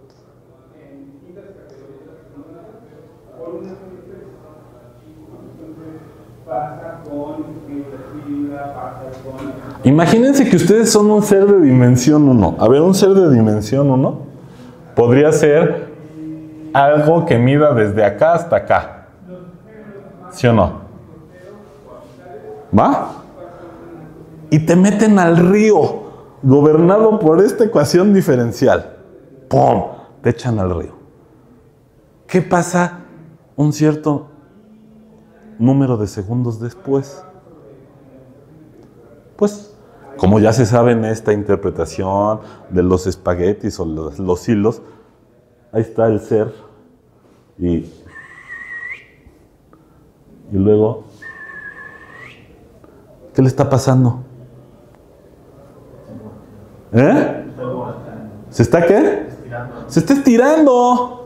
Imagínense que ustedes son un ser de dimensión 1. A ver, un ser de dimensión 1 podría ser algo que mida desde acá hasta acá. ¿Sí o no? ¿Va? Y te meten al río, gobernado por esta ecuación diferencial. ¡Pum! Te echan al río. ¿Qué pasa un cierto número de segundos después? Pues, como ya se sabe en esta interpretación de los espaguetis o los hilos, ahí está el ser y luego, ¿qué le está pasando? ¿Eh? ¿Se está qué? Se está estirando.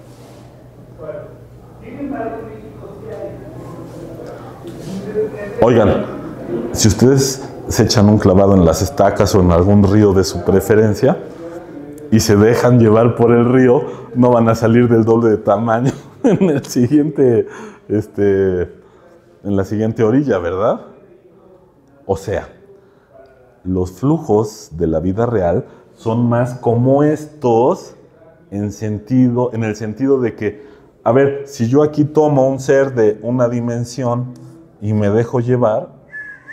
Oigan, si ustedes se echan un clavado en las estacas o en algún río de su preferencia y se dejan llevar por el río, no van a salir del doble de tamaño en el siguiente, en la siguiente orilla, ¿verdad? O sea, los flujos de la vida real son más como estos en el sentido de que, a ver, si yo aquí tomo un ser de una dimensión y me dejo llevar,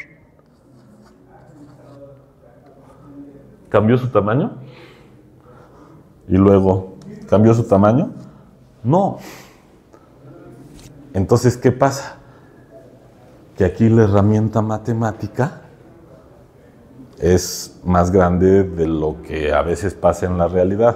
¿cambió su tamaño? Y luego, ¿cambió su tamaño? No. Entonces, ¿qué pasa? Que aquí la herramienta matemática es más grande de lo que a veces pasa en la realidad.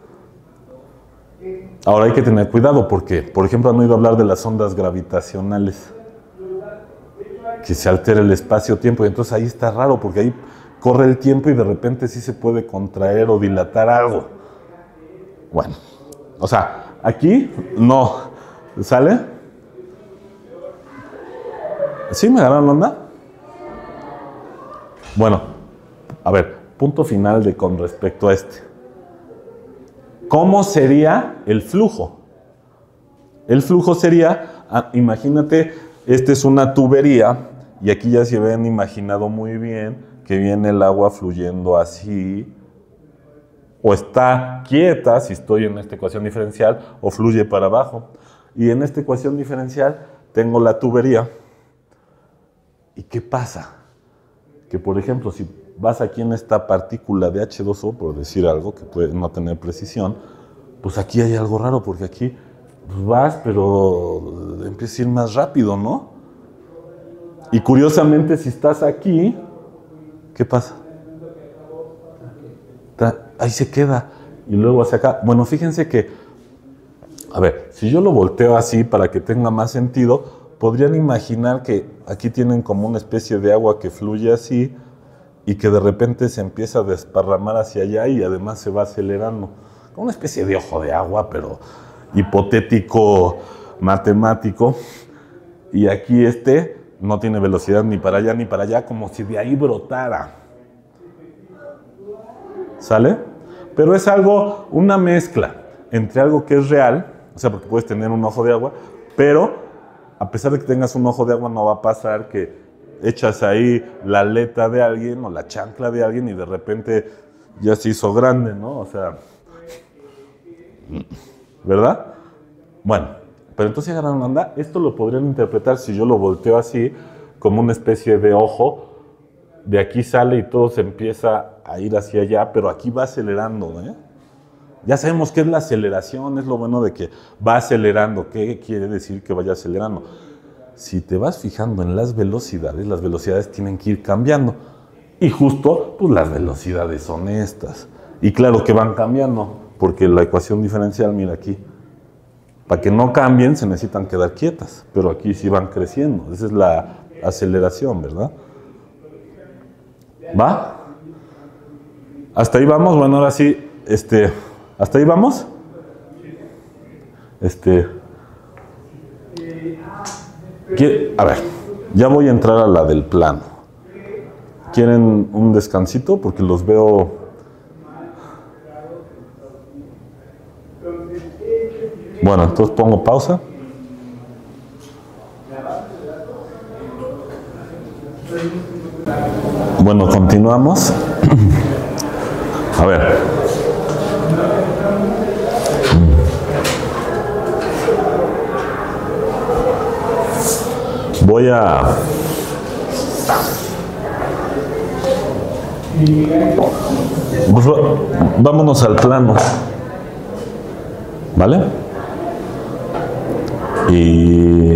Ahora hay que tener cuidado porque, por ejemplo, han oído hablar de las ondas gravitacionales, que se altera el espacio-tiempo, y entonces ahí está raro porque ahí corre el tiempo y de repente sí se puede contraer o dilatar algo. Bueno, o sea, aquí no. ¿Sale? ¿Sí me agarraron onda? Bueno, a ver, punto final con respecto a este. ¿Cómo sería el flujo? El flujo sería, imagínate, esta es una tubería y aquí ya se habían imaginado muy bien que viene el agua fluyendo así, o está quieta si estoy en esta ecuación diferencial, o fluye para abajo. Y en esta ecuación diferencial tengo la tubería. ¿Y qué pasa? Que, por ejemplo, si vas aquí en esta partícula de H2O, por decir algo que puede no tener precisión, pues aquí hay algo raro, porque aquí vas, pero empieza a ir más rápido, ¿no? Y curiosamente, si estás aquí, ¿qué pasa? Ahí se queda. Y luego hacia acá. Bueno, fíjense que, a ver, si yo lo volteo así para que tenga más sentido, podrían imaginar que aquí tienen como una especie de agua que fluye así y que de repente se empieza a desparramar hacia allá y además se va acelerando. Como una especie de ojo de agua, pero hipotético, matemático. Y aquí no tiene velocidad ni para allá, como si de ahí brotara. ¿Sale? Pero es algo, una mezcla entre algo que es real, o sea, porque puedes tener un ojo de agua, pero a pesar de que tengas un ojo de agua, no va a pasar que echas ahí la aleta de alguien o la chancla de alguien y de repente ya se hizo grande, ¿no? O sea, ¿verdad? Bueno, pero entonces agarraron onda. Esto lo podrían interpretar, si yo lo volteo así, como una especie de ojo. De aquí sale y todo se empieza a ir hacia allá, pero aquí va acelerando, ¿eh? Ya sabemos qué es la aceleración, es lo bueno de que va acelerando. ¿Qué quiere decir que vaya acelerando? Si te vas fijando en las velocidades tienen que ir cambiando. Y justo, pues las velocidades son estas. Y claro que van cambiando, porque la ecuación diferencial, mira aquí, para que no cambien se necesitan quedar quietas, pero aquí sí van creciendo. Esa es la aceleración, ¿verdad? ¿Va? ¿Hasta ahí vamos? Bueno, ahora sí, ¿hasta ahí vamos? A ver, ya voy a entrar a la del plano. ¿Quieren un descansito? Porque los veo Bueno, entonces pongo pausa. Bueno, continuamos. A ver. Voy a... Pues vámonos al plano. ¿Vale? Y...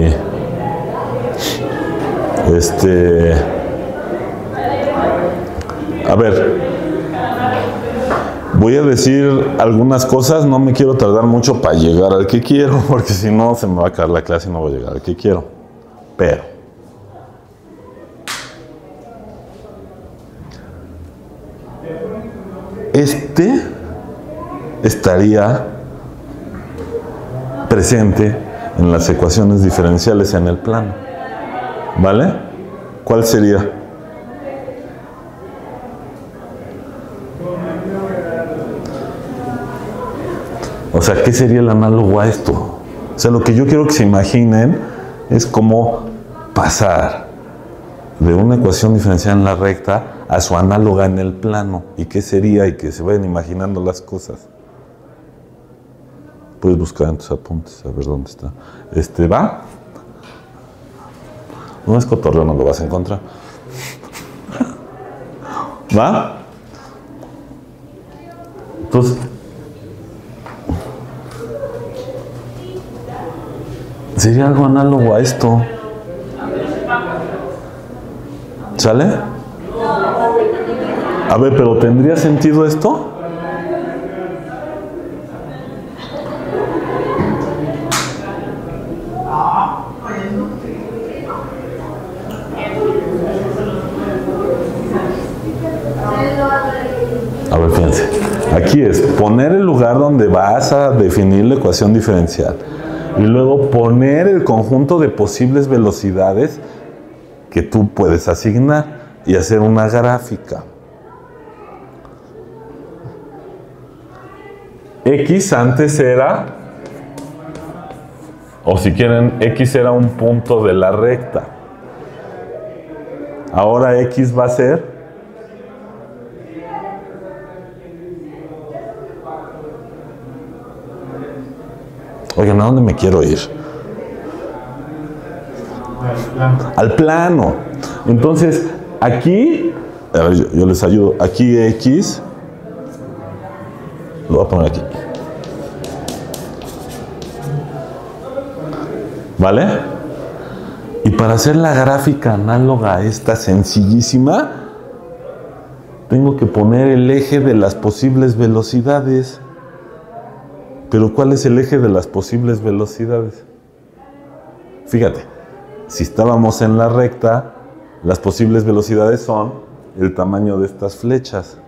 A ver, voy a decir algunas cosas, no me quiero tardar mucho para llegar al que quiero, porque si no se me va a acabar la clase y no voy a llegar al que quiero. Pero estaría presente en las ecuaciones diferenciales en el plano. ¿Vale? ¿Cuál sería? O sea, ¿qué sería el análogo a esto? O sea, lo que yo quiero que se imaginen es cómo pasar de una ecuación diferencial en la recta a su análoga en el plano. ¿Y qué sería? Y que se vayan imaginando las cosas. Puedes buscar en tus apuntes, a ver dónde está. ¿Va? No es cotorreo, no lo vas a encontrar. ¿Va? Entonces, sería algo análogo a esto. ¿Sale? A ver, pero ¿tendría sentido esto? A ver, fíjense. Aquí es poner el lugar donde vas a definir la ecuación diferencial. Y luego poner el conjunto de posibles velocidades que tú puedes asignar y hacer una gráfica. X antes era, o si quieren, X era un punto de la recta. Ahora X va a ser oigan, ¿a dónde me quiero ir? Al plano. Entonces, aquí, a ver, yo les ayudo. Aquí X, lo voy a poner aquí. ¿Vale? Y para hacer la gráfica análoga a esta sencillísima, tengo que poner el eje de las posibles velocidades. Pero ¿cuál es el eje de las posibles velocidades? Fíjate, si estábamos en la recta, las posibles velocidades son el tamaño de estas flechas.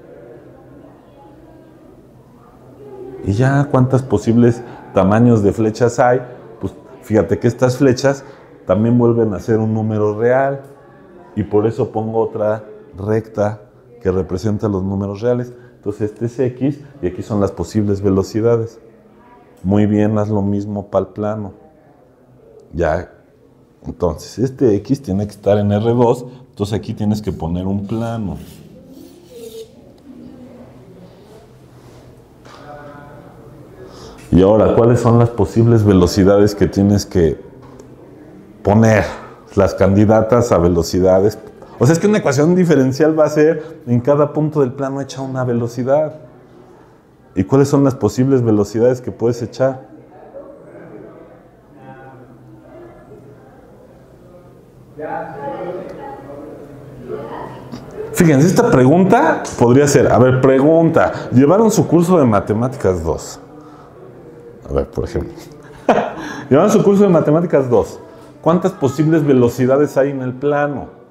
¿Y ya cuántos posibles tamaños de flechas hay? Pues fíjate que estas flechas también vuelven a ser un número real. Y por eso pongo otra recta que representa los números reales. Entonces este es X y aquí son las posibles velocidades. Muy bien, haz lo mismo para el plano. Ya, entonces este X tiene que estar en R2, entonces aquí tienes que poner un plano. Y ahora, ¿cuáles son las posibles velocidades que tienes que poner? Las candidatas a velocidades. O sea, es que una ecuación diferencial va a ser en cada punto del plano echa una velocidad. ¿Y cuáles son las posibles velocidades que puedes echar? Fíjense, esta pregunta podría ser, a ver, pregunta, ¿llevaron su curso de Matemáticas 2? A ver, por ejemplo. ¿Llevaron su curso de Matemáticas 2? ¿Cuántas posibles velocidades hay en el plano?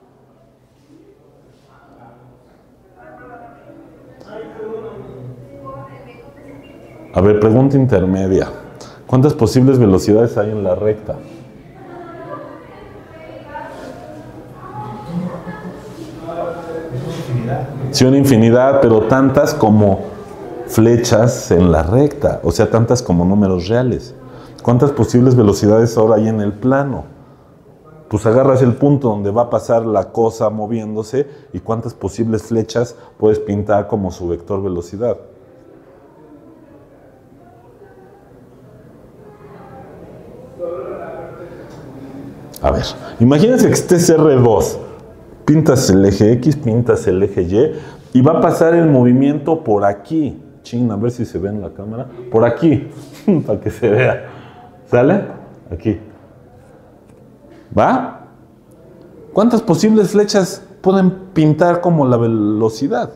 A ver, pregunta intermedia. ¿Cuántas posibles velocidades hay en la recta? Sí, una infinidad, pero tantas como flechas en la recta, o sea, tantas como números reales. ¿Cuántas posibles velocidades ahora hay en el plano? Pues agarras el punto donde va a pasar la cosa moviéndose y cuántas posibles flechas puedes pintar como su vector velocidad. A ver, imagínense que este es R2. Pintas el eje X, pintas el eje Y va a pasar el movimiento por aquí. Ching, a ver si se ve en la cámara. Por aquí, para que se vea. ¿Sale? Aquí. ¿Va? ¿Cuántas posibles flechas pueden pintar como la velocidad?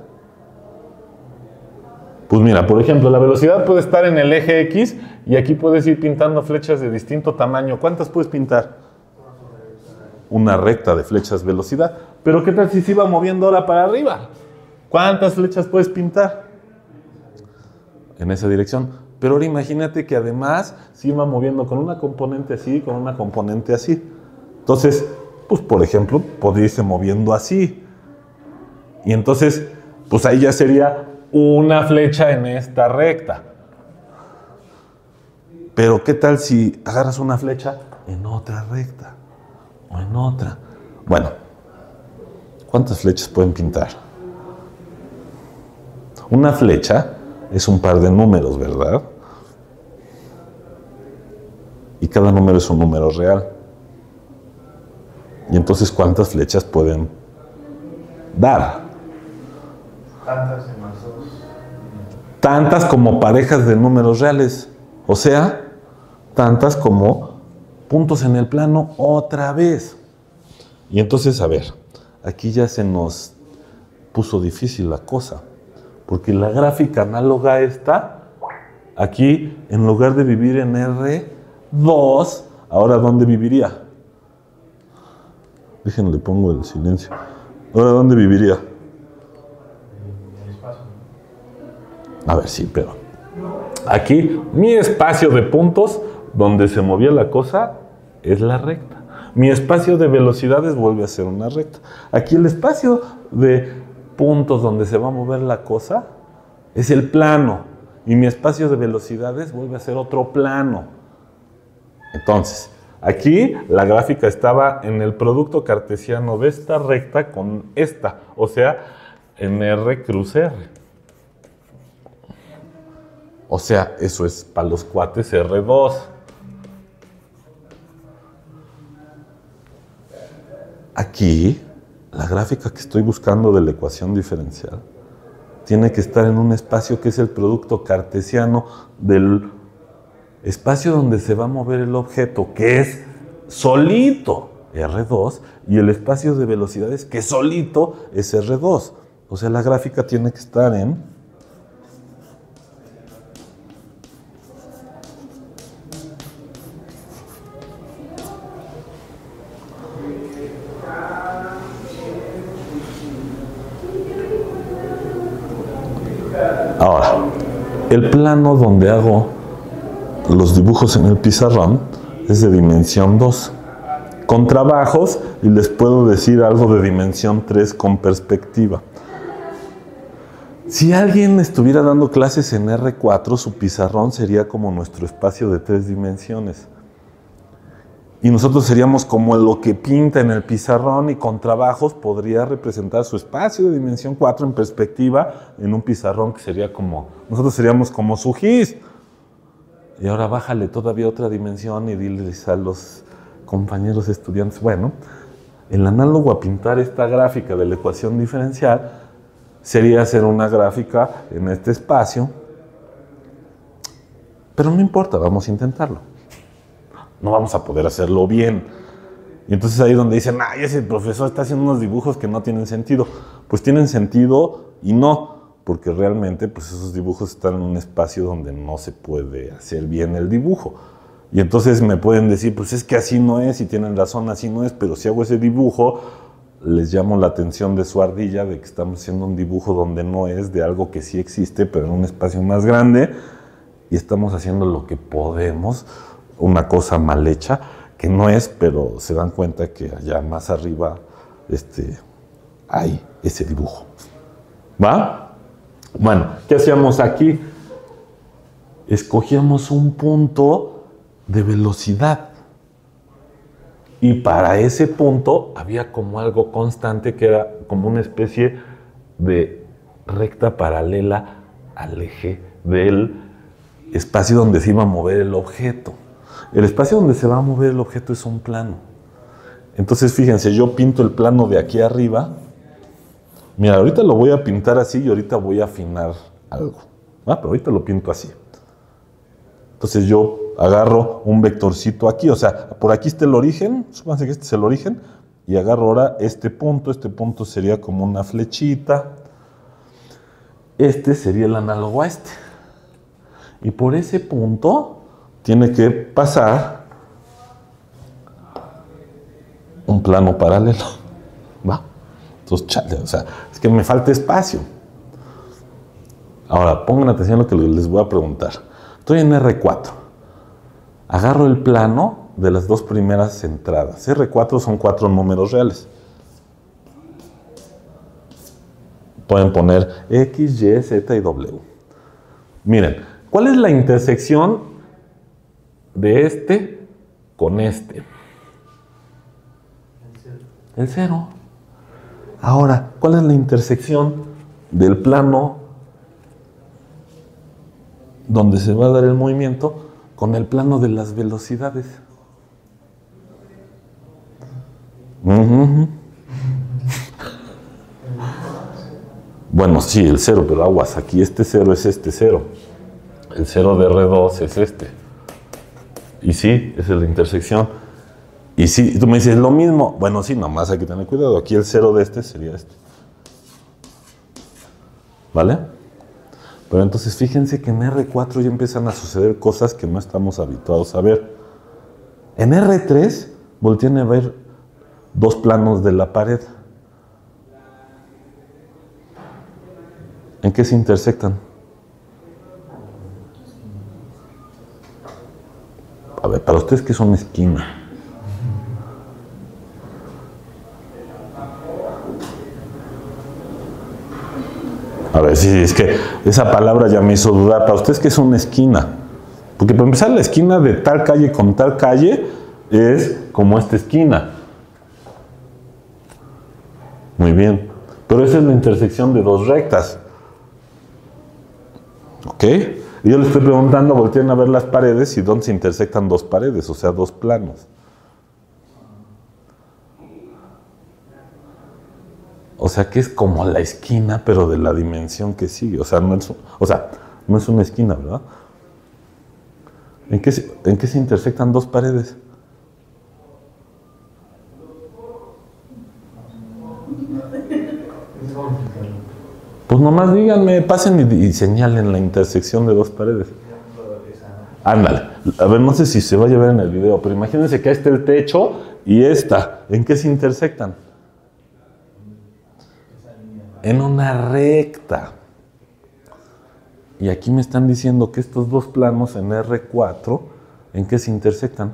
Pues mira, por ejemplo, la velocidad puede estar en el eje X y aquí puedes ir pintando flechas de distinto tamaño. ¿Cuántas puedes pintar? Una recta de flechas velocidad. Pero ¿qué tal si se iba moviendo ahora para arriba? ¿Cuántas flechas puedes pintar? En esa dirección. Pero ahora imagínate que además se iba moviendo con una componente así, con una componente así. Entonces, pues por ejemplo, podría irse moviendo así. Y entonces, pues ahí ya sería una flecha en esta recta. Pero ¿qué tal si agarras una flecha en otra recta? O en otra. Bueno, ¿cuántas flechas pueden pintar? Una flecha es un par de números, ¿verdad? Y cada número es un número real. Y entonces, ¿cuántas flechas pueden dar? Tantas y más dos. Tantas como parejas de números reales. O sea, tantas como puntos en el plano otra vez. Y entonces, a ver, aquí ya se nos puso difícil la cosa. Porque la gráfica análoga esta, aquí, en lugar de vivir en R2, ahora ¿dónde viviría? Déjenle, pongo el silencio. ¿Ahora dónde viviría? En el espacio. A ver, sí, pero aquí mi espacio de puntos donde se movía la cosa es la recta. Mi espacio de velocidades vuelve a ser una recta. Aquí el espacio de puntos donde se va a mover la cosa es el plano. Y mi espacio de velocidades vuelve a ser otro plano. Entonces, aquí la gráfica estaba en el producto cartesiano de esta recta con esta. O sea, en R cruz R. O sea, eso es para los cuates R2. Aquí, la gráfica que estoy buscando de la ecuación diferencial tiene que estar en un espacio que es el producto cartesiano del espacio donde se va a mover el objeto, que es solito R2, y el espacio de velocidades que solito es R2. O sea, la gráfica tiene que estar en ahora, el plano donde hago los dibujos en el pizarrón es de dimensión 2, con trabajos, y les puedo decir algo de dimensión 3 con perspectiva. Si alguien estuviera dando clases en R4, su pizarrón sería como nuestro espacio de 3 dimensiones. Y nosotros seríamos como lo que pinta en el pizarrón, y con trabajos podría representar su espacio de dimensión 4 en perspectiva en un pizarrón que sería como, nosotros seríamos como su GIS. Y ahora bájale todavía otra dimensión y diles a los compañeros estudiantes, bueno, el análogo a pintar esta gráfica de la ecuación diferencial sería hacer una gráfica en este espacio, pero no importa, vamos a intentarlo. No vamos a poder hacerlo bien. Y entonces ahí donde dicen, ay, ese profesor está haciendo unos dibujos que no tienen sentido. Pues tienen sentido y no, porque realmente pues esos dibujos están en un espacio donde no se puede hacer bien el dibujo. Y entonces me pueden decir, pues es que así no es, y tienen razón, así no es, pero si hago ese dibujo, les llamo la atención de su ardilla de que estamos haciendo un dibujo donde no es, de algo que sí existe, pero en un espacio más grande, y estamos haciendo lo que podemos, una cosa mal hecha, que no es, pero se dan cuenta que allá más arriba hay ese dibujo. ¿Va? Bueno, ¿qué hacíamos aquí? Escogíamos un punto de velocidad. Y para ese punto había como algo constante que era como una especie de recta paralela al eje del espacio donde se iba a mover el objeto. El espacio donde se va a mover el objeto es un plano. Entonces, fíjense, yo pinto el plano de aquí arriba. Mira, ahorita lo voy a pintar así y ahorita voy a afinar algo. Pero ahorita lo pinto así. Entonces yo agarro un vectorcito aquí, o sea, por aquí está el origen, supónganse que este es el origen, y agarro ahora este punto sería como una flechita, este sería el análogo a este. Y por ese punto tiene que pasar un plano paralelo, ¿va? Entonces, chale, o sea, es que me falta espacio. Ahora, pongan atención a lo que les voy a preguntar. Estoy en R4. Agarro el plano de las dos primeras entradas. R4 son 4 números reales. Pueden poner X, Y, Z y W. Miren, ¿cuál es la intersección de este con este? El 0. Ahora, ¿cuál es la intersección del plano donde se va a dar el movimiento con el plano de las velocidades? Bueno, sí, el 0, pero aguas, aquí este 0 es este 0. El 0 de R2 es este. Y sí, esa es la intersección. Y sí, tú me dices, lo mismo. Bueno, sí, nomás hay que tener cuidado. Aquí el 0 de este sería este. ¿Vale? Pero entonces fíjense que en R4 ya empiezan a suceder cosas que no estamos habituados a ver. En R3 volteen a ver dos planos de la pared. ¿En qué se intersectan? A ver, para ustedes, ¿qué es una esquina? A ver, sí, es que esa palabra ya me hizo dudar. ¿Para ustedes qué es una esquina? Porque para empezar, la esquina de tal calle con tal calle es como esta esquina. Muy bien. Pero esa es la intersección de dos rectas. ¿Ok? Y yo les estoy preguntando, volteen a ver las paredes y dónde se intersectan dos paredes, o sea, dos planos. O sea, que es como la esquina, pero de la dimensión que sigue. O sea, no es una esquina, ¿verdad? ¿En qué se intersectan dos paredes? Pues nomás díganme, pasen y señalen la intersección de dos paredes. Ándale. A ver, no sé si se va a ver en el video, pero imagínense que ahí está el techo y esta. ¿En qué se intersectan? En una recta. Y aquí me están diciendo que estos dos planos en R4, ¿en qué se intersectan?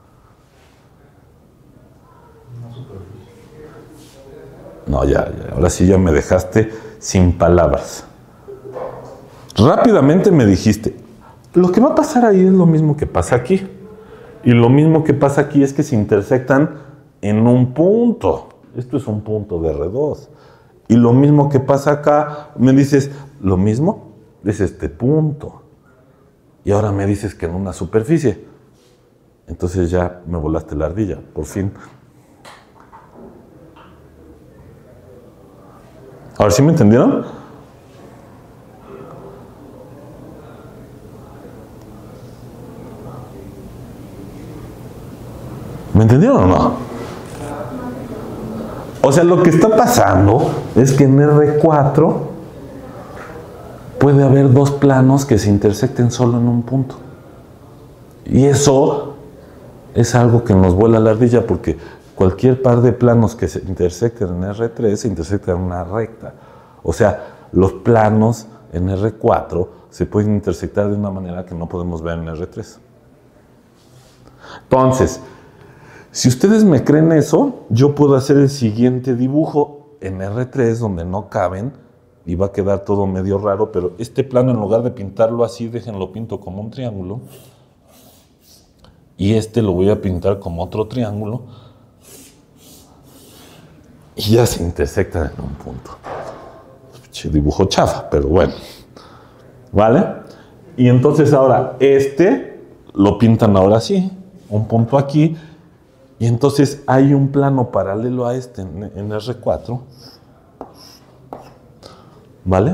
No, ya, ahora sí ya me dejaste sin palabras. Rápidamente me dijiste, lo que va a pasar ahí es lo mismo que pasa aquí. Y lo mismo que pasa aquí es que se intersectan en un punto. Esto es un punto de R2. Y lo mismo que pasa acá, me dices, lo mismo es este punto. Y ahora me dices que en una superficie. Entonces ya me volaste la ardilla, por fin. Ahora, ¿sí me entendieron? ¿Me entendieron o no? O sea, lo que está pasando es que en R4 puede haber dos planos que se intersecten solo en un punto. Y eso es algo que nos vuela la ardilla, porque cualquier par de planos que se intersecten en R3 se intersectan en una recta. O sea, los planos en R4 se pueden intersectar de una manera que no podemos ver en R3. Entonces, si ustedes me creen eso, yo puedo hacer el siguiente dibujo en R3 donde no caben y va a quedar todo medio raro, pero este plano, en lugar de pintarlo así, déjenlo pinto como un triángulo, y este lo voy a pintar como otro triángulo, y ya se intersectan en un punto. Dibujo chafa, pero bueno, ¿vale? Y entonces ahora este lo pintan ahora así, un punto aquí, y entonces hay un plano paralelo a este en R4, ¿vale?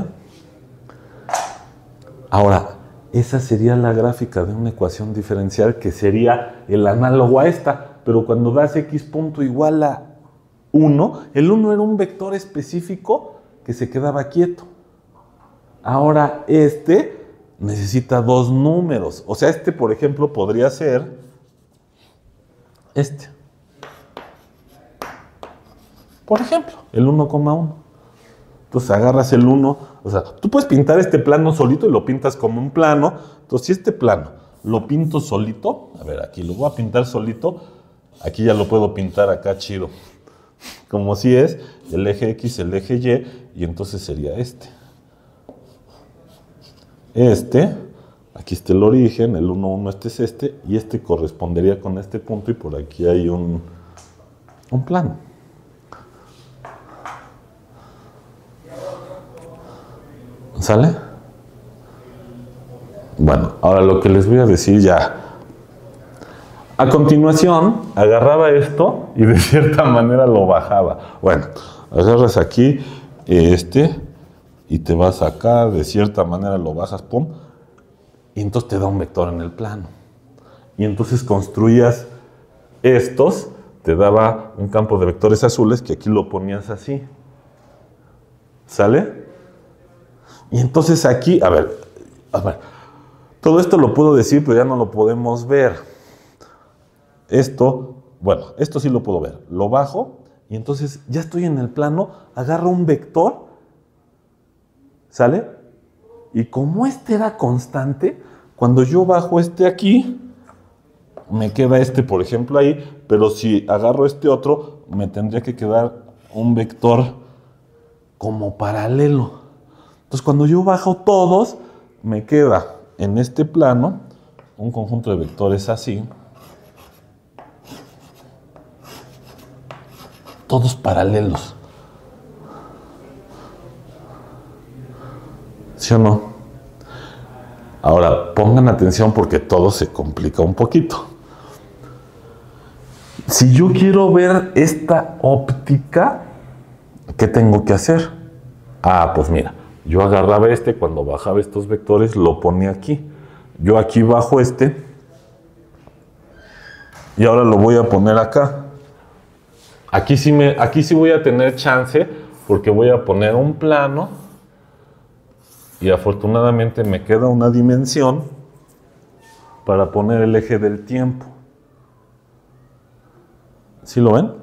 Ahora, esa sería la gráfica de una ecuación diferencial que sería el análogo a esta, pero cuando das x punto igual a 1, el 1 era un vector específico que se quedaba quieto. Ahora este necesita dos números. O sea, este, por ejemplo, podría ser este. Por ejemplo, el 1,1. Entonces agarras el 1. O sea, tú puedes pintar este plano solito y lo pintas como un plano. Entonces, si este plano lo pinto solito, a ver, aquí lo voy a pintar solito, aquí ya lo puedo pintar acá chido. Como si es el eje X, el eje Y, y entonces sería este. Aquí está el origen, el 1, 1, este es este, y este correspondería con este punto, y por aquí hay un plano. ¿Sale? Bueno, ahora lo que les voy a decir ya. A continuación, agarraba esto y de cierta manera lo bajaba. Bueno, agarras aquí y te vas acá, de cierta manera lo bajas, pum, y entonces te da un vector en el plano. Y entonces construías estos, te daba un campo de vectores azules que aquí lo ponías así. ¿Sale? Y entonces aquí, a ver, todo esto lo puedo decir, pero ya no lo podemos ver. Esto, bueno, esto sí lo puedo ver. Lo bajo y entonces ya estoy en el plano, agarro un vector, ¿sale? Y como este era constante, cuando yo bajo este aquí, me queda este, por ejemplo, ahí, pero si agarro este otro, me tendría que quedar un vector como paralelo. Entonces, cuando yo bajo todos, me queda en este plano un conjunto de vectores así, todos paralelos. ¿Sí o no? Ahora, pongan atención porque todo se complica un poquito. Si yo quiero ver esta óptica, ¿qué tengo que hacer? Ah, pues mira, yo agarraba cuando bajaba estos vectores, lo ponía aquí. Yo aquí bajo y ahora lo voy a poner acá. Aquí sí voy a tener chance porque voy a poner un plano y afortunadamente me queda una dimensión para poner el eje del tiempo. ¿Sí lo ven?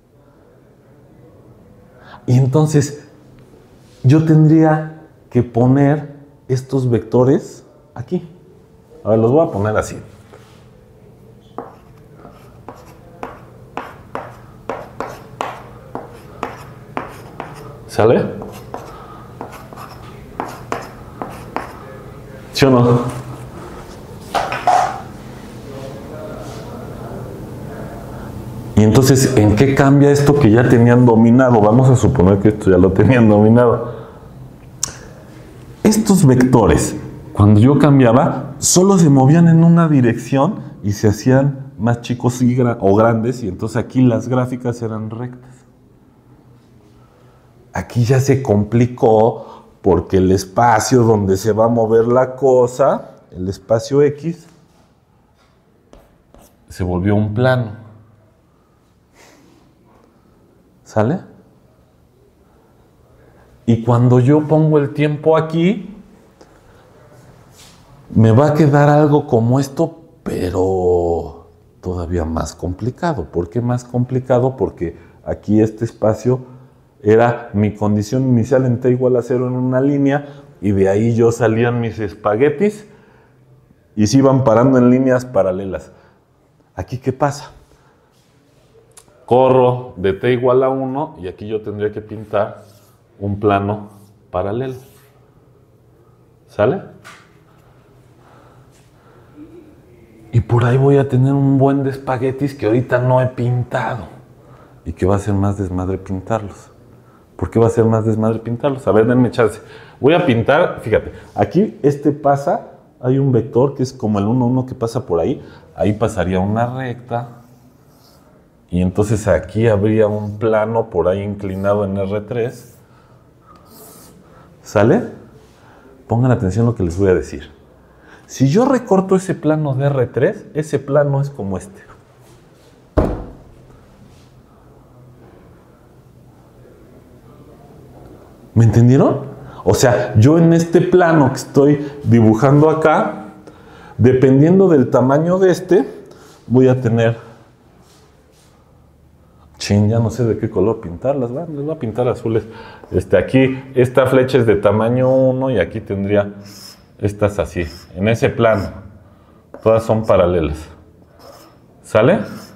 Y entonces yo tendría que poner estos vectores aquí. A ver, los voy a poner así. ¿Sale? ¿Sí o no? Y entonces, ¿en qué cambia esto que ya tenían dominado? Vamos a suponer que esto ya lo tenían dominado. Estos vectores, cuando yo cambiaba, solo se movían en una dirección y se hacían más chicos o grandes, y entonces aquí las gráficas eran rectas. Aquí ya se complicó porque el espacio donde se va a mover la cosa, el espacio X, se volvió un plano. ¿Sale? Y cuando yo pongo el tiempo aquí, me va a quedar algo como esto, pero todavía más complicado. ¿Por qué más complicado? Porque aquí este espacio era mi condición inicial en t igual a 0 en una línea, y de ahí yo salían mis espaguetis y se iban parando en líneas paralelas. ¿Aquí qué pasa? Corro de t igual a 1 y aquí yo tendría que pintar un plano paralelo. ¿Sale? Y por ahí voy a tener un buen de espaguetis que ahorita no he pintado. Y que va a ser más desmadre pintarlos. ¿Por qué va a ser más desmadre pintarlos? A ver, denme chance. Voy a pintar, fíjate, aquí pasa, hay un vector que es como el 1, 1 que pasa por ahí. Ahí pasaría una recta. Y entonces aquí habría un plano por ahí inclinado en R3. ¿Sale? Pongan atención a lo que les voy a decir. Si yo recorto ese plano de R3, ese plano es como este. ¿Me entendieron? O sea, yo en este plano que estoy dibujando acá, dependiendo del tamaño de voy a tener... ya no sé de qué color pintarlas, les voy a pintar azules. Aquí, esta flecha es de tamaño 1 y aquí tendría estas así, en ese plano. Todas son paralelas. ¿Sale?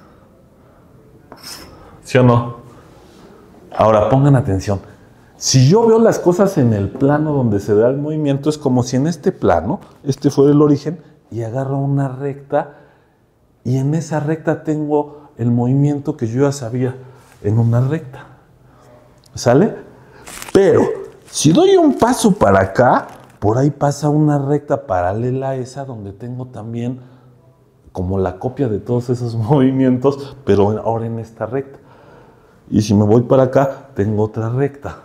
¿Sí o no? Ahora pongan atención. Si yo veo las cosas en el plano donde se da el movimiento, es como si en este plano, fuera el origen, y agarro una recta, y en esa recta tengo el movimiento que yo ya sabía en una recta. ¿Sale? Pero, si doy un paso para acá, por ahí pasa una recta paralela a esa donde tengo también como la copia de todos esos movimientos, pero ahora en esta recta. Y si me voy para acá, tengo otra recta.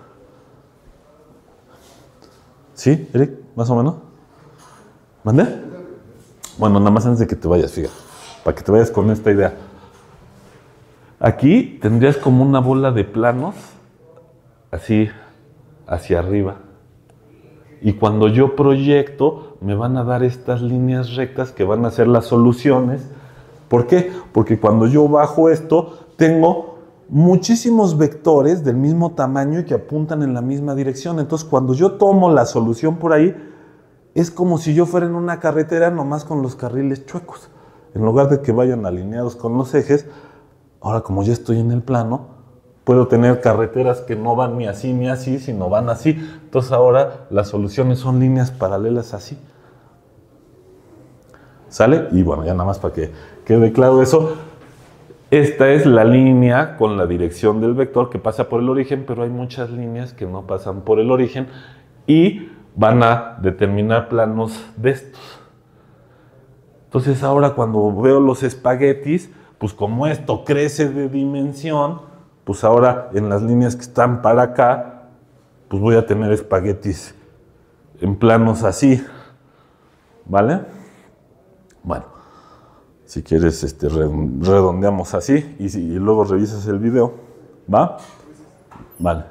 ¿Sí, Eric? ¿Más o menos? ¿Mande? Bueno, nada más antes de que te vayas, fíjate, para que te vayas con esta idea. Aquí tendrías como una bola de planos, así, hacia arriba. Y cuando yo proyecto, me van a dar estas líneas rectas que van a ser las soluciones. ¿Por qué? Porque cuando yo bajo esto, tengo muchísimos vectores del mismo tamaño y que apuntan en la misma dirección. Entonces, cuando yo tomo la solución por ahí, es como si yo fuera en una carretera nomás con los carriles chuecos. En lugar de que vayan alineados con los ejes, ahora como ya estoy en el plano, puedo tener carreteras que no van ni así, sino van así. Entonces ahora las soluciones son líneas paralelas así. ¿Sale? Y bueno, ya nada más para que quede claro eso. Esta es la línea con la dirección del vector que pasa por el origen, pero hay muchas líneas que no pasan por el origen y van a determinar planos de estos. Entonces ahora cuando veo los espaguetis, pues como esto crece de dimensión, pues ahora en las líneas que están para acá, pues voy a tener espaguetis en planos así, ¿vale? Bueno, si quieres redondeamos así y luego revisas el video, ¿va? Vale.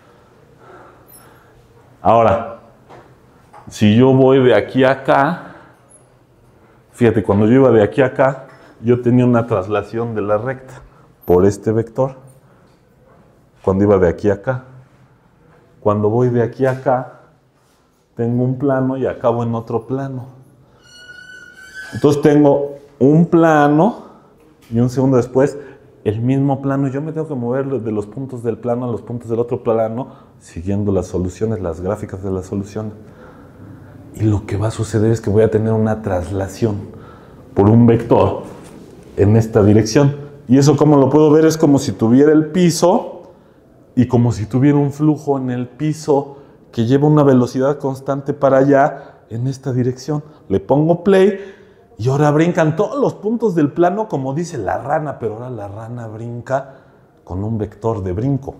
Ahora, si yo voy de aquí a acá, fíjate, cuando yo iba de aquí a acá, yo tenía una traslación de la recta por este vector. Cuando iba de aquí a acá. Cuando voy de aquí a acá, tengo un plano y acabo en otro plano. Entonces tengo un plano y un segundo después el mismo plano. Yo me tengo que mover de los puntos del plano a los puntos del otro plano, siguiendo las soluciones, las gráficas de las soluciones. Y lo que va a suceder es que voy a tener una traslación por un vector en esta dirección. Y eso, ¿cómo lo puedo ver? Es como si tuviera el piso y como si tuviera un flujo en el piso que lleva una velocidad constante para allá en esta dirección. Le pongo play y ahora brincan todos los puntos del plano como dice la rana, pero ahora la rana brinca con un vector de brinco.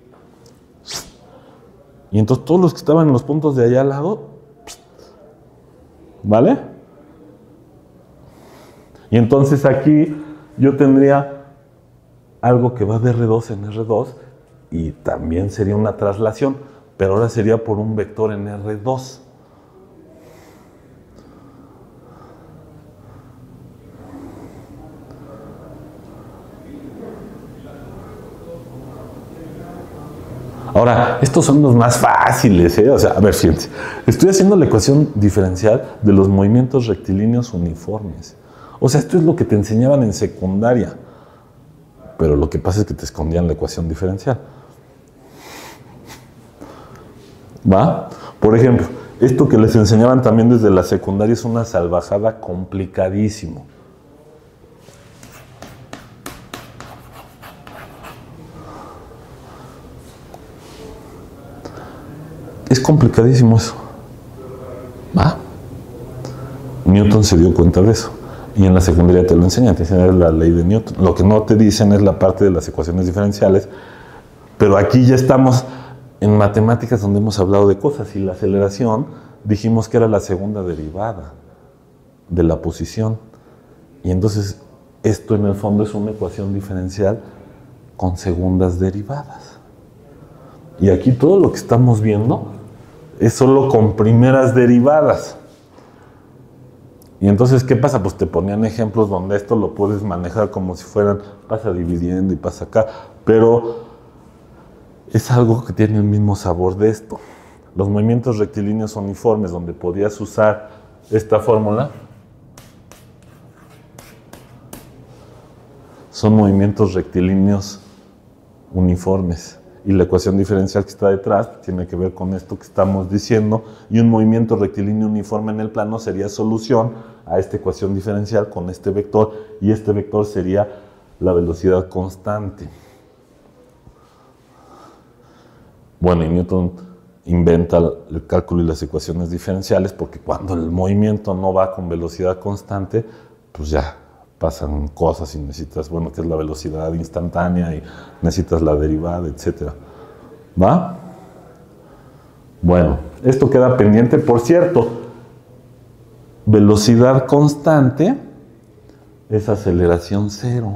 Y entonces todos los que estaban en los puntos de allá al lado, ¿vale? Y entonces aquí yo tendría algo que va de R2 en R2 y también sería una traslación, pero ahora sería por un vector en R2. Ahora, estos son los más fáciles, ¿eh? O sea, a ver, fíjense. Estoy haciendo la ecuación diferencial de los movimientos rectilíneos uniformes. O sea, esto es lo que te enseñaban en secundaria. Pero lo que pasa es que te escondían la ecuación diferencial. ¿Va? Por ejemplo, esto que les enseñaban también desde la secundaria es una salvajada complicadísimo. Es complicadísimo eso. ¿Va? Newton se dio cuenta de eso. Y en la secundaria te lo enseñan, te enseñan la ley de Newton. Lo que no te dicen es la parte de las ecuaciones diferenciales. Pero aquí ya estamos en matemáticas donde hemos hablado de cosas. Y la aceleración dijimos que era la segunda derivada de la posición. Y entonces esto en el fondo es una ecuación diferencial con segundas derivadas. Y aquí todo lo que estamos viendo es solo con primeras derivadas. Y entonces, ¿qué pasa? Pues te ponían ejemplos donde esto lo puedes manejar como si fueran, pasa dividiendo y pasa acá, pero es algo que tiene el mismo sabor de esto. Los movimientos rectilíneos uniformes, donde podías usar esta fórmula, son movimientos rectilíneos uniformes. Y la ecuación diferencial que está detrás tiene que ver con esto que estamos diciendo. Y un movimiento rectilíneo uniforme en el plano sería solución a esta ecuación diferencial con este vector. Y este vector sería la velocidad constante. Bueno, y Newton inventa el cálculo y las ecuaciones diferenciales porque cuando el movimiento no va con velocidad constante, pues ya pasan cosas y necesitas, bueno, que es la velocidad instantánea y necesitas la derivada, etc. ¿Va? Bueno, esto queda pendiente. Por cierto, velocidad constante es aceleración cero.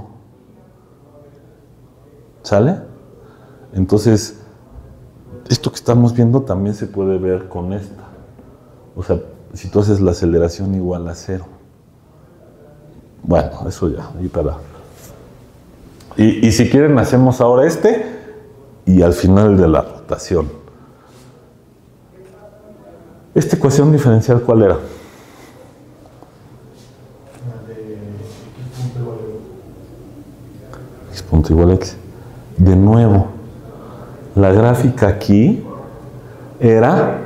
¿Sale? Entonces, esto que estamos viendo también se puede ver con esta. O sea, si tú haces la aceleración igual a cero. Bueno, eso ya, ahí para. Y si quieren hacemos ahora este y al final de la rotación. ¿Esta ecuación diferencial cuál era? La de x punto igual a X punto igual a x. De nuevo, la gráfica aquí era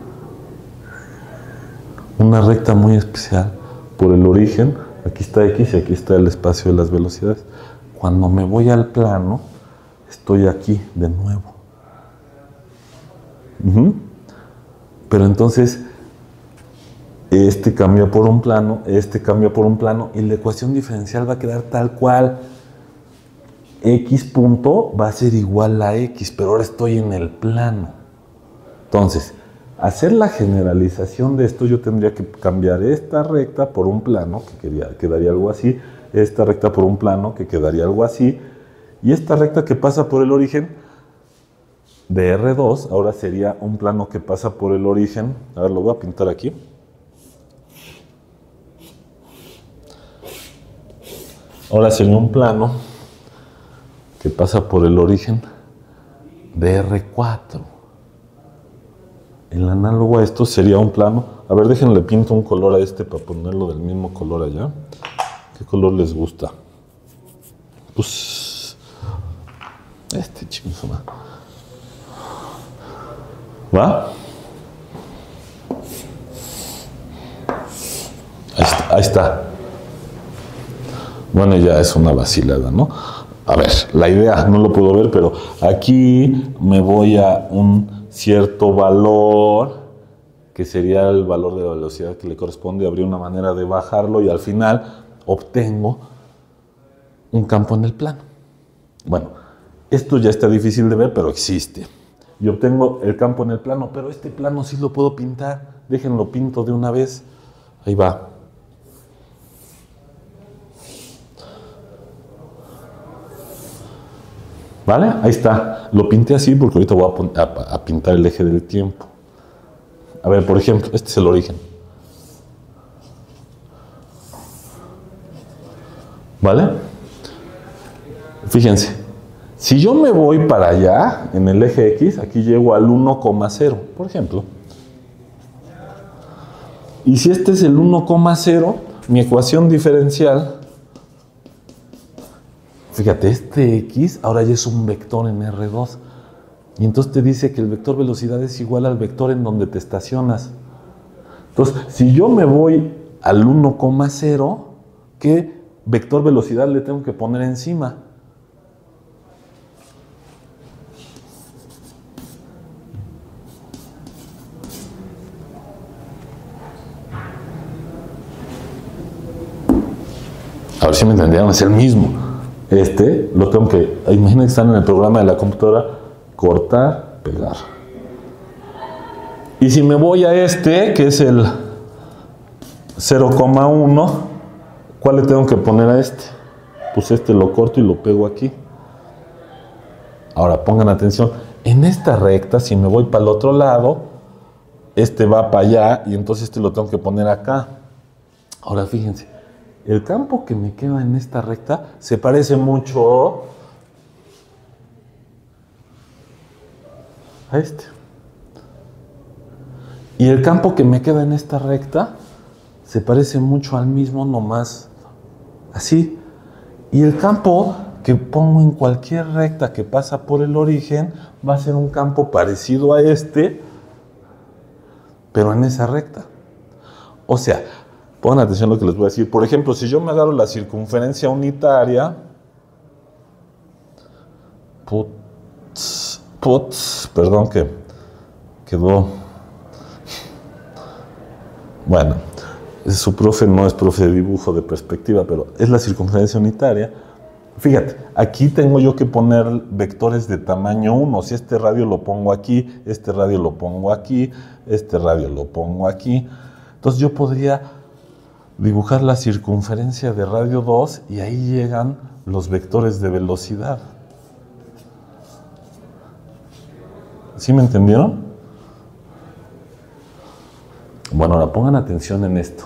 una recta muy especial por el origen. Aquí está x y aquí está el espacio de las velocidades. Cuando me voy al plano, estoy aquí de nuevo. Pero entonces, este cambia por un plano, este cambia por un plano, y la ecuación diferencial va a quedar tal cual. X punto va a ser igual a x, pero ahora estoy en el plano. Entonces, hacer la generalización de esto, yo tendría que cambiar esta recta por un plano, que quedaría algo así, esta recta por un plano, que quedaría algo así, y esta recta que pasa por el origen de R2, ahora sería un plano que pasa por el origen, a ver, lo voy a pintar aquí. Ahora sería un plano que pasa por el origen de R4. El análogo a esto sería un plano. A ver, déjenle pinto un color a este para ponerlo del mismo color allá. ¿Qué color les gusta? Pues este chingón. ¿Va? Ahí está. Bueno, ya es una vacilada, ¿no? A ver, la idea, no lo puedo ver, pero aquí me voy a un cierto valor, que sería el valor de la velocidad que le corresponde. Habría una manera de bajarlo y al final obtengo un campo en el plano. Bueno, esto ya está difícil de ver, pero existe. Y obtengo el campo en el plano, pero este plano sí lo puedo pintar. Déjenlo pinto de una vez. Ahí va. ¿Vale? Ahí está. Lo pinté así porque ahorita voy a pintar el eje del tiempo. A ver, por ejemplo, este es el origen. ¿Vale? Fíjense. Si yo me voy para allá, en el eje X, aquí llego al 1,0, por ejemplo. Y si este es el 1,0, mi ecuación diferencial, fíjate, este X ahora ya es un vector en R2. Y entonces te dice que el vector velocidad es igual al vector en donde te estacionas. Entonces, si yo me voy al 1,0, ¿qué vector velocidad le tengo que poner encima? A ver si me entendieron, es el mismo. Lo tengo que, imaginen que están en el programa de la computadora, cortar, pegar. Y si me voy a que es el 0,1, ¿cuál le tengo que poner a este? Pues lo corto y lo pego aquí. Ahora pongan atención, en esta recta, si me voy para el otro lado, va para allá y entonces lo tengo que poner acá. Ahora fíjense, el campo que me queda en esta recta se parece mucho a este. Y el campo que me queda en esta recta se parece mucho al mismo, nomás así. Y el campo que pongo en cualquier recta que pasa por el origen va a ser un campo parecido a pero en esa recta. O sea, pongan atención a lo que les voy a decir. Por ejemplo, si yo me agarro la circunferencia unitaria, perdón que quedó. Bueno, su profe no es profe de dibujo de perspectiva, pero es la circunferencia unitaria. Fíjate, aquí tengo yo que poner vectores de tamaño 1. Si este radio lo pongo aquí, este radio lo pongo aquí, este radio lo pongo aquí. Entonces yo podría dibujar la circunferencia de radio 2 y ahí llegan los vectores de velocidad. ¿Sí me entendieron? Bueno, ahora pongan atención en esto.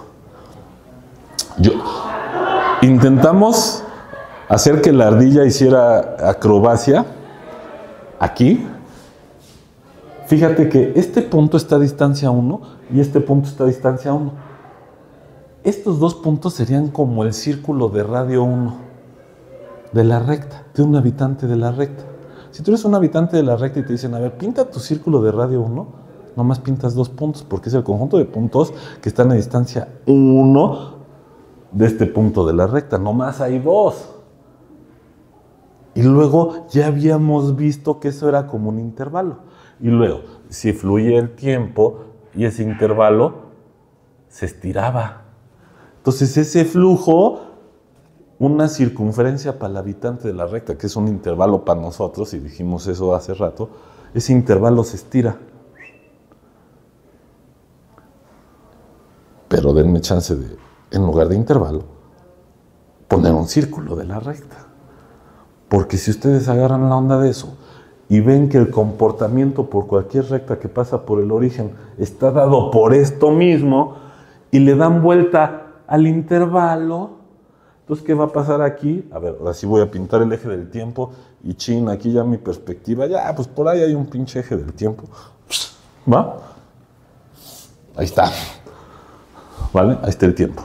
Intentamos hacer que la ardilla hiciera acrobacia aquí. Fíjate que este punto está a distancia 1 y este punto está a distancia 1. Estos dos puntos serían como el círculo de radio 1 de la recta, de un habitante de la recta. Si tú eres un habitante de la recta y te dicen, a ver, pinta tu círculo de radio 1, nomás pintas 2 puntos, porque es el conjunto de puntos que están a distancia 1 de este punto de la recta. Nomás hay 2. Y luego ya habíamos visto que eso era como un intervalo. Y luego, si fluye el tiempo y ese intervalo se estiraba. Entonces ese flujo, una circunferencia para el habitante de la recta, que es un intervalo para nosotros, y dijimos eso hace rato, ese intervalo se estira. Pero denme chance de, en lugar de intervalo, poner un círculo de la recta. Porque si ustedes agarran la onda de eso y ven que el comportamiento por cualquier recta que pasa por el origen está dado por esto mismo y le dan vuelta al intervalo, entonces ¿qué va a pasar aquí? A ver, ahora sí voy a pintar el eje del tiempo y chin, aquí ya mi perspectiva, ya, pues por ahí hay un pinche eje del tiempo. ¿Va? Ahí está. ¿Vale? Ahí está el tiempo.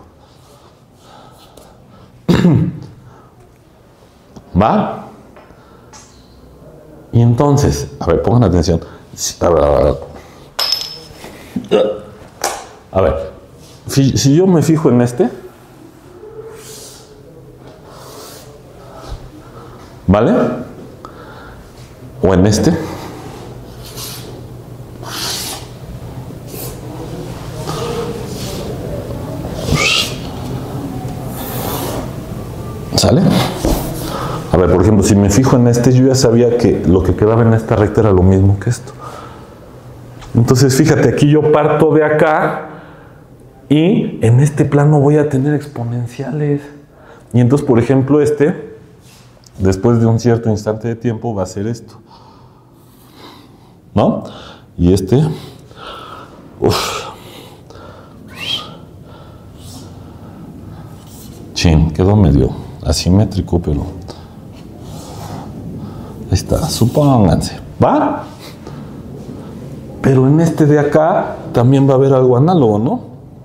¿Va? Y entonces, a ver, pongan atención. A ver, si yo me fijo en ¿vale? O en ¿sale? A ver, por ejemplo, si me fijo en yo ya sabía que lo que quedaba en esta recta era lo mismo que esto. Entonces, fíjate, aquí yo parto de acá y en este plano voy a tener exponenciales. Y entonces, por ejemplo, después de un cierto instante de tiempo, va a ser esto. ¿No? Y chin, quedó medio asimétrico, pero ahí está, supónganse, ¿va? Pero en de acá también va a haber algo análogo, ¿no?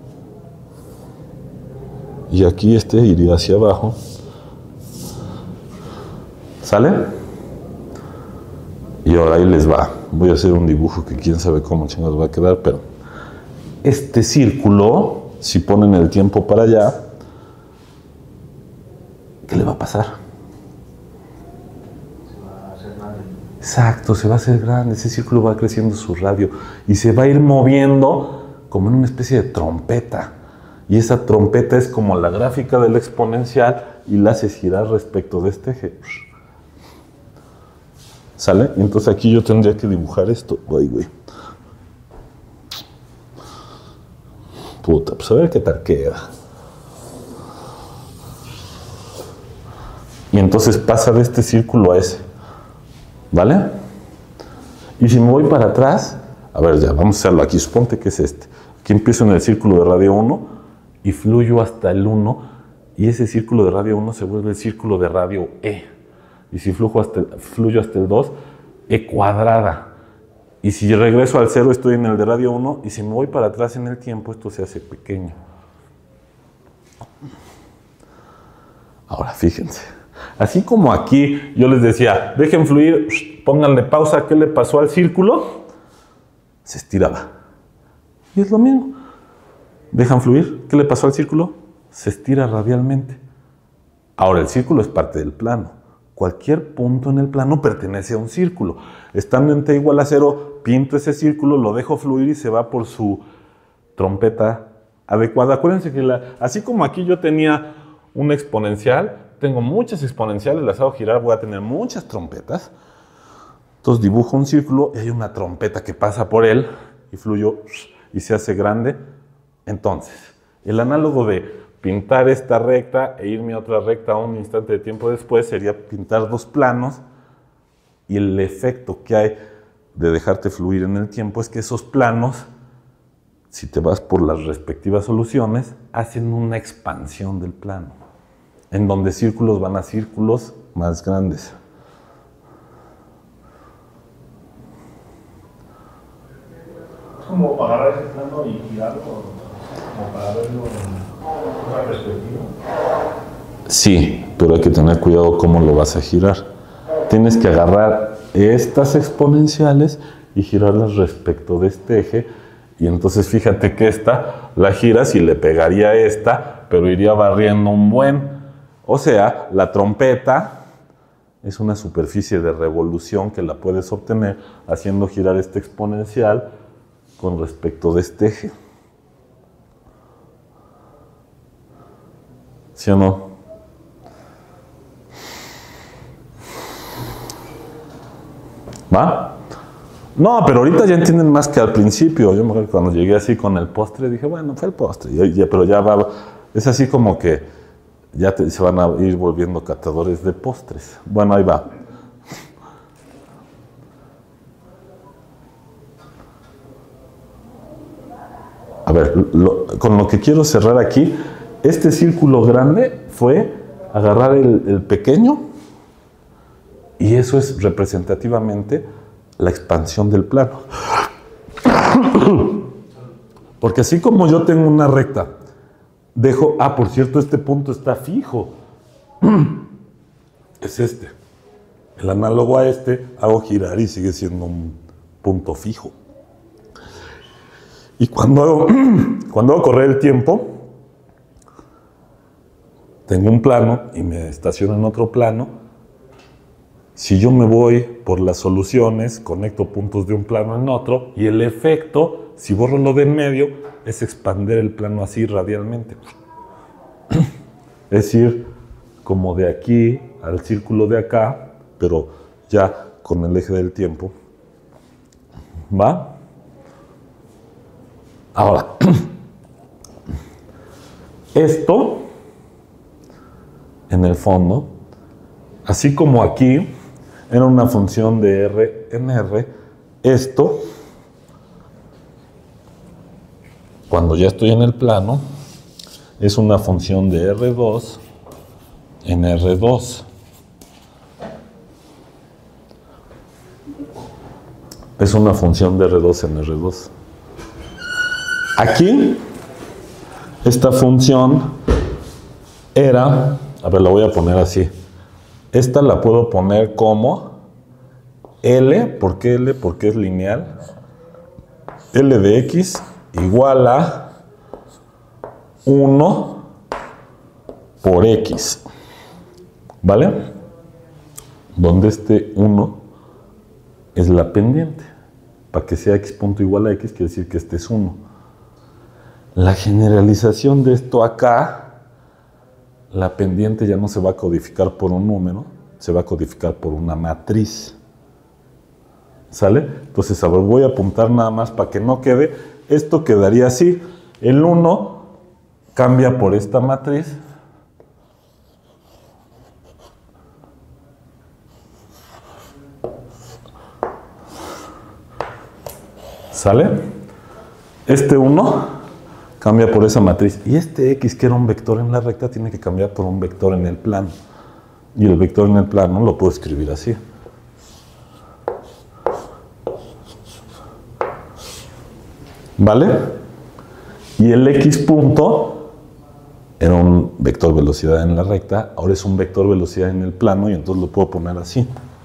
Y aquí iría hacia abajo. ¿Sale? Y ahora ahí les va. Voy a hacer un dibujo que quién sabe cómo chingados va a quedar, pero este círculo, si ponen el tiempo para allá, ¿qué le va a pasar? Se va a hacer grande. Exacto, se va a hacer grande. Ese círculo va creciendo su radio y se va a ir moviendo como en una especie de trompeta. Y esa trompeta es como la gráfica del exponencial y la haces girar respecto de este eje. ¿Sale? Y entonces aquí yo tendría que dibujar esto. Ay, güey. Puta, pues a ver qué tal queda. Y entonces pasa de este círculo a ese. ¿Vale? Y si me voy para atrás, a ver, ya, vamos a hacerlo aquí. Suponte que es este. Aquí empiezo en el círculo de radio 1 y fluyo hasta el 1. Y ese círculo de radio 1 se vuelve el círculo de radio E. Y si fluyo hasta el 2, E cuadrada. Y si regreso al 0, estoy en el de radio 1. Y si me voy para atrás en el tiempo, esto se hace pequeño. Ahora, fíjense. Así como aquí yo les decía, dejen fluir, pónganle pausa, ¿qué le pasó al círculo? Se estiraba. Y es lo mismo. Dejan fluir, ¿qué le pasó al círculo? Se estira radialmente. Ahora, el círculo es parte del plano. Cualquier punto en el plano pertenece a un círculo. Estando en t igual a 0, pinto ese círculo, lo dejo fluir y se va por su trompeta adecuada. Acuérdense que así como aquí yo tenía un exponencial, tengo muchas exponenciales, las hago girar, voy a tener muchas trompetas. Entonces dibujo un círculo y hay una trompeta que pasa por él y fluyo y se hace grande. Entonces, el análogo de pintar esta recta e irme a otra recta un instante de tiempo después sería pintar dos planos, y el efecto que hay de dejarte fluir en el tiempo es que esos planos, si te vas por las respectivas soluciones, hacen una expansión del plano, en donde círculos van a círculos más grandes. Es como para agarrar ese plano y girarlo, como para verlo en otra perspectiva. Sí, pero hay que tener cuidado cómo lo vas a girar. Tienes que agarrar estas exponenciales y girarlas respecto de este eje. Y entonces fíjate que esta la giras y le pegaría a esta, pero iría barriendo un buen. O sea, la trompeta es una superficie de revolución que la puedes obtener haciendo girar este exponencial con respecto de este eje. ¿Sí o no? ¿Va? No, pero ahorita ya entienden más que al principio. Yo me acuerdo que cuando llegué así con el postre, dije, bueno, fue el postre. Pero ya va, es así como que ya se van a ir volviendo catadores de postres. Bueno, ahí va. A ver, con lo que quiero cerrar aquí, este círculo grande fue agarrar el pequeño, y eso es representativamente la expansión del plano. Porque así como yo tengo una recta, dejo, por cierto, este punto está fijo. Es este. El análogo a este, hago girar y sigue siendo un punto fijo. Y cuando hago correr el tiempo, tengo un plano y me estaciono en otro plano. Si yo me voy por las soluciones, conecto puntos de un plano en otro, y el efecto, si borro lo de en medio, es expandir el plano así radialmente. Es decir, como de aquí al círculo de acá, pero ya con el eje del tiempo. ¿Va? Ahora, esto, en el fondo, así como aquí, era una función de R en R, esto, cuando ya estoy en el plano, es una función de R2 en R2. Es una función de R2 en R2. Aquí, esta función era, a ver, la voy a poner así. Esta la puedo poner como L, ¿por qué L? Porque es lineal. L de X igual a 1 por X. ¿Vale? Donde este 1 es la pendiente. Para que sea X punto igual a X, quiere decir que este es 1. La generalización de esto acá, la pendiente ya no se va a codificar por un número, se va a codificar por una matriz. ¿Sale? Entonces, a ver, voy a apuntar nada más para que no quede. Esto quedaría así. El 1 cambia por esta matriz. ¿Sale? Este 1 cambia por esa matriz. Y este X, que era un vector en la recta, tiene que cambiar por un vector en el plano. Y el vector en el plano lo puedo escribir así. ¿Vale? Y el X punto era un vector velocidad en la recta, ahora es un vector velocidad en el plano y entonces lo puedo poner así.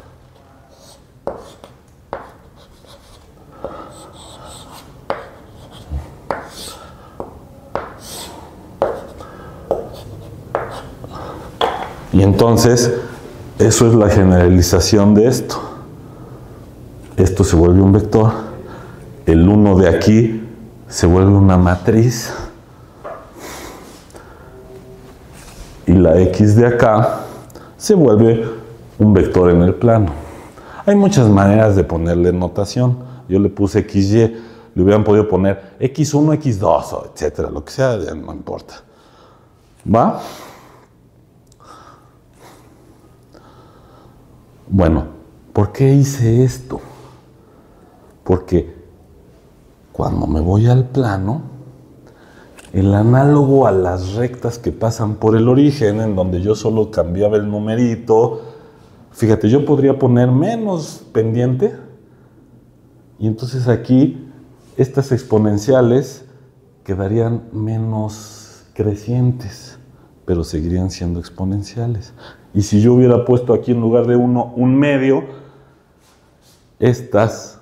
Y entonces, eso es la generalización de esto. Esto se vuelve un vector. El 1 de aquí se vuelve una matriz. Y la X de acá se vuelve un vector en el plano. Hay muchas maneras de ponerle notación. Yo le puse XY, le hubieran podido poner X1, X2, etcétera, lo que sea, no importa. ¿Va? Bueno, ¿por qué hice esto? Porque cuando me voy al plano, el análogo a las rectas que pasan por el origen, en donde yo solo cambiaba el numerito, fíjate, yo podría poner menos pendiente, y entonces aquí estas exponenciales quedarían menos crecientes, pero seguirían siendo exponenciales. Y si yo hubiera puesto aquí en lugar de 1, un medio, estas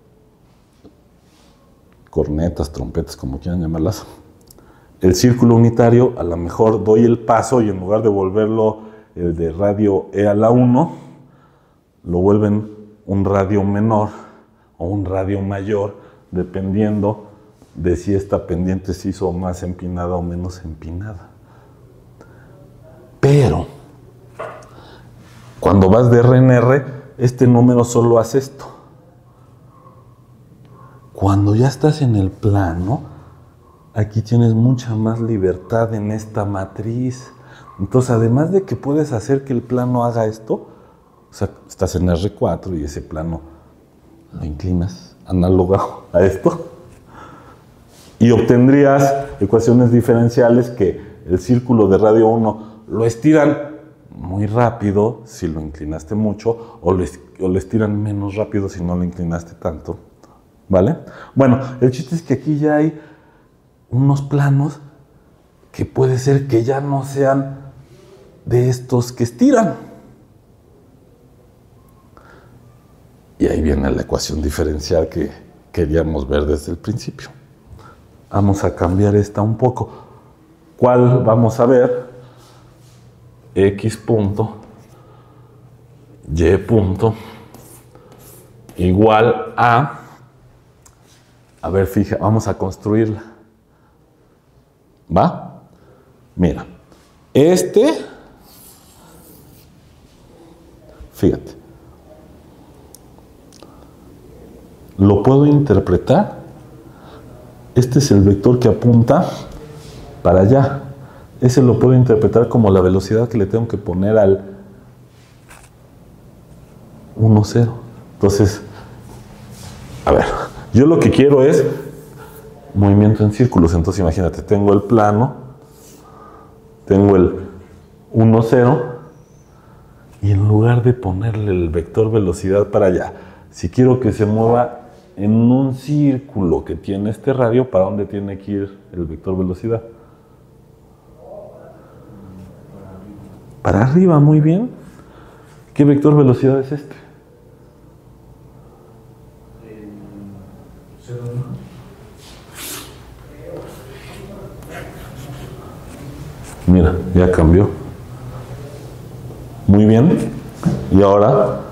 cornetas, trompetas, como quieran llamarlas, el círculo unitario, a lo mejor doy el paso y en lugar de volverlo el de radio E a la 1, lo vuelven un radio menor o un radio mayor, dependiendo de si esta pendiente se hizo más empinada o menos empinada. Pero, cuando vas de R en R, este número solo hace esto. Cuando ya estás en el plano, aquí tienes mucha más libertad en esta matriz. Entonces, además de que puedes hacer que el plano haga esto, o sea, estás en R4 y ese plano lo inclinas análogo a esto, y obtendrías ecuaciones diferenciales que el círculo de radio 1 lo estiran muy rápido si lo inclinaste mucho, o lo estiran menos rápido si no lo inclinaste tanto. ¿Vale? Bueno, el chiste es que aquí ya hay unos planos que puede ser que ya no sean de estos que estiran. Y ahí viene la ecuación diferencial que queríamos ver desde el principio. Vamos a cambiar esta un poco. ¿Cuál vamos a ver? X punto, Y punto, igual a ver, fija, vamos a construirla. ¿Va? Mira, fíjate, lo puedo interpretar. Este es el vector que apunta para allá. Ese lo puedo interpretar como la velocidad que le tengo que poner al 1, 0. Entonces, a ver, yo lo que quiero es movimiento en círculos. Entonces, imagínate, tengo el plano, tengo el 1, 0, y en lugar de ponerle el vector velocidad para allá, si quiero que se mueva en un círculo que tiene este radio, ¿para dónde tiene que ir el vector velocidad? Para arriba, muy bien. ¿Qué vector velocidad es este? Ya cambió. Muy bien. Y ahora,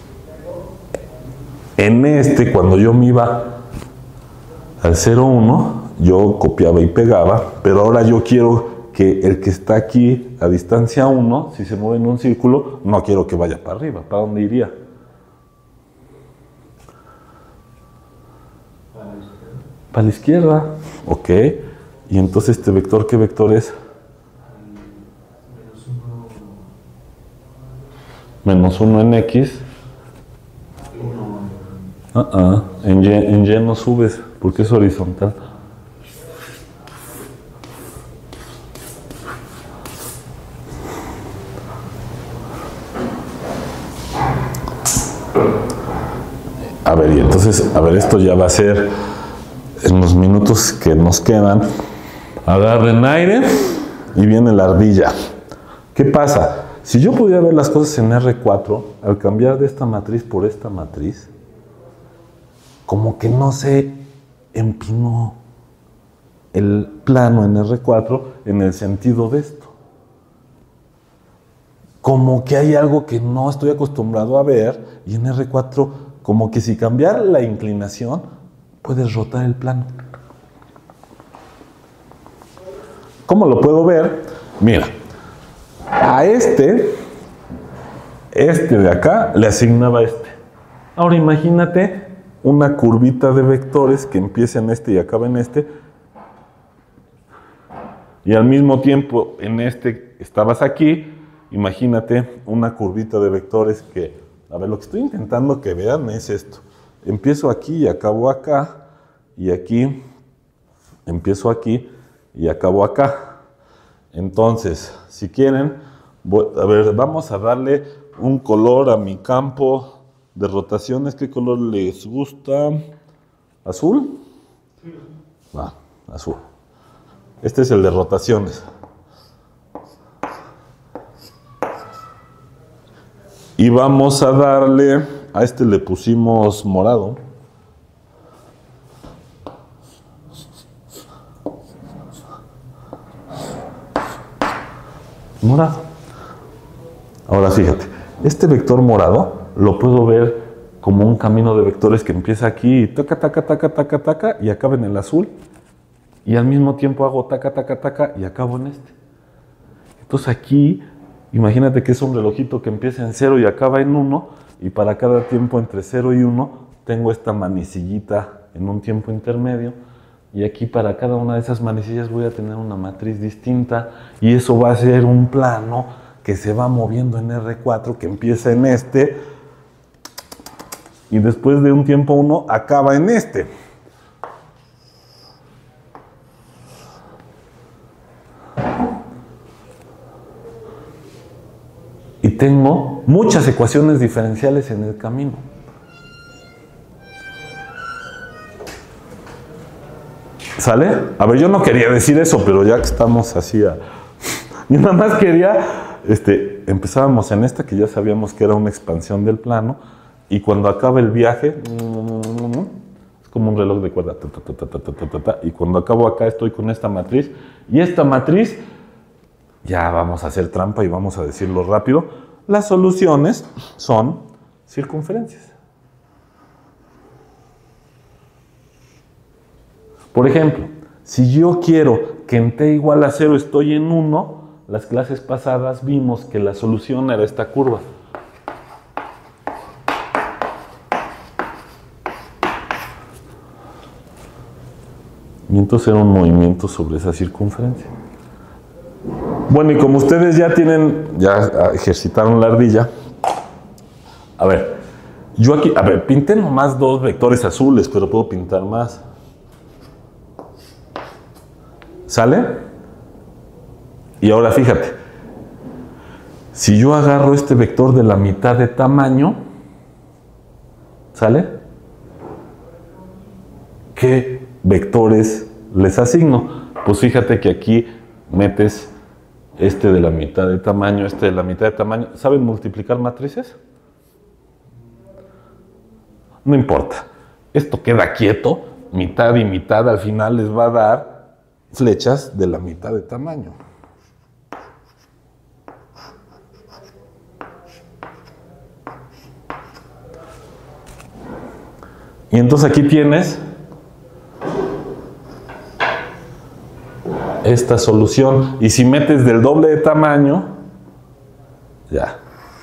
en este, cuando yo me iba al 0,1, yo copiaba y pegaba, pero ahora yo quiero que el que está aquí a distancia 1, si se mueve en un círculo, no quiero que vaya para arriba. ¿Para dónde iría? Para la izquierda. Ok. Y entonces este vector, ¿qué vector es? -1 en X. En Y no subes, porque es horizontal. A ver, y entonces, a ver, esto ya va a ser en los minutos que nos quedan. Agarren aire y viene la ardilla. ¿Qué pasa? Si yo pudiera ver las cosas en R4, al cambiar de esta matriz por esta matriz, como que no se empinó el plano en R4 en el sentido de esto. Como que hay algo que no estoy acostumbrado a ver, y en R4, como que si cambiar la inclinación, puedes rotar el plano. ¿Cómo lo puedo ver? Mira, a este de acá le asignaba este. Ahora imagínate una curvita de vectores que empieza en este y acaba en este, y al mismo tiempo en este estabas aquí. Imagínate una curvita de vectores que, a ver, lo que estoy intentando que vean es esto. Empiezo aquí y acabo acá, y aquí empiezo aquí y acabo acá. Entonces, si quieren, a ver, vamos a darle un color a mi campo de rotaciones. ¿Qué color les gusta? ¿Azul? Azul. Este es el de rotaciones. Y vamos a darle, a este le pusimos morado. Morado. Ahora fíjate, este vector morado lo puedo ver como un camino de vectores que empieza aquí y taca, taca, taca, taca, taca, y acaba en el azul. Y al mismo tiempo hago taca, taca, taca y acabo en este. Entonces aquí, imagínate que es un relojito que empieza en 0 y acaba en 1, y para cada tiempo entre 0 y 1 tengo esta manecillita en un tiempo intermedio, y aquí para cada una de esas manecillas voy a tener una matriz distinta, y eso va a ser un plano que se va moviendo en R4, que empieza en este, y después de un tiempo 1 acaba en este. Y tengo muchas ecuaciones diferenciales en el camino. ¿Sale? A ver, yo no quería decir eso, pero ya que estamos así yo nada más quería, empezábamos en esta, que ya sabíamos que era una expansión del plano, y cuando acaba el viaje, es como un reloj de cuerda, y cuando acabo acá estoy con esta matriz, y esta matriz, ya vamos a hacer trampa y vamos a decirlo rápido, las soluciones son circunferencias. Por ejemplo, si yo quiero que en t igual a 0 estoy en 1, las clases pasadas vimos que la solución era esta curva. Y entonces era un movimiento sobre esa circunferencia. Bueno, y como ustedes ya ejercitaron la ardilla, a ver, yo aquí, pinté nomás 2 vectores azules, pero puedo pintar más. ¿Sale? Y ahora fíjate, si yo agarro este vector de la mitad de tamaño, ¿sale? ¿Qué vectores les asigno? Pues fíjate que aquí metes este de la mitad de tamaño, este de la mitad de tamaño. ¿Saben multiplicar matrices? No importa. Esto queda quieto, mitad y mitad, al final les va a dar flechas de la mitad de tamaño. Y entonces aquí tienes esta solución. Y si metes del doble de tamaño, ya.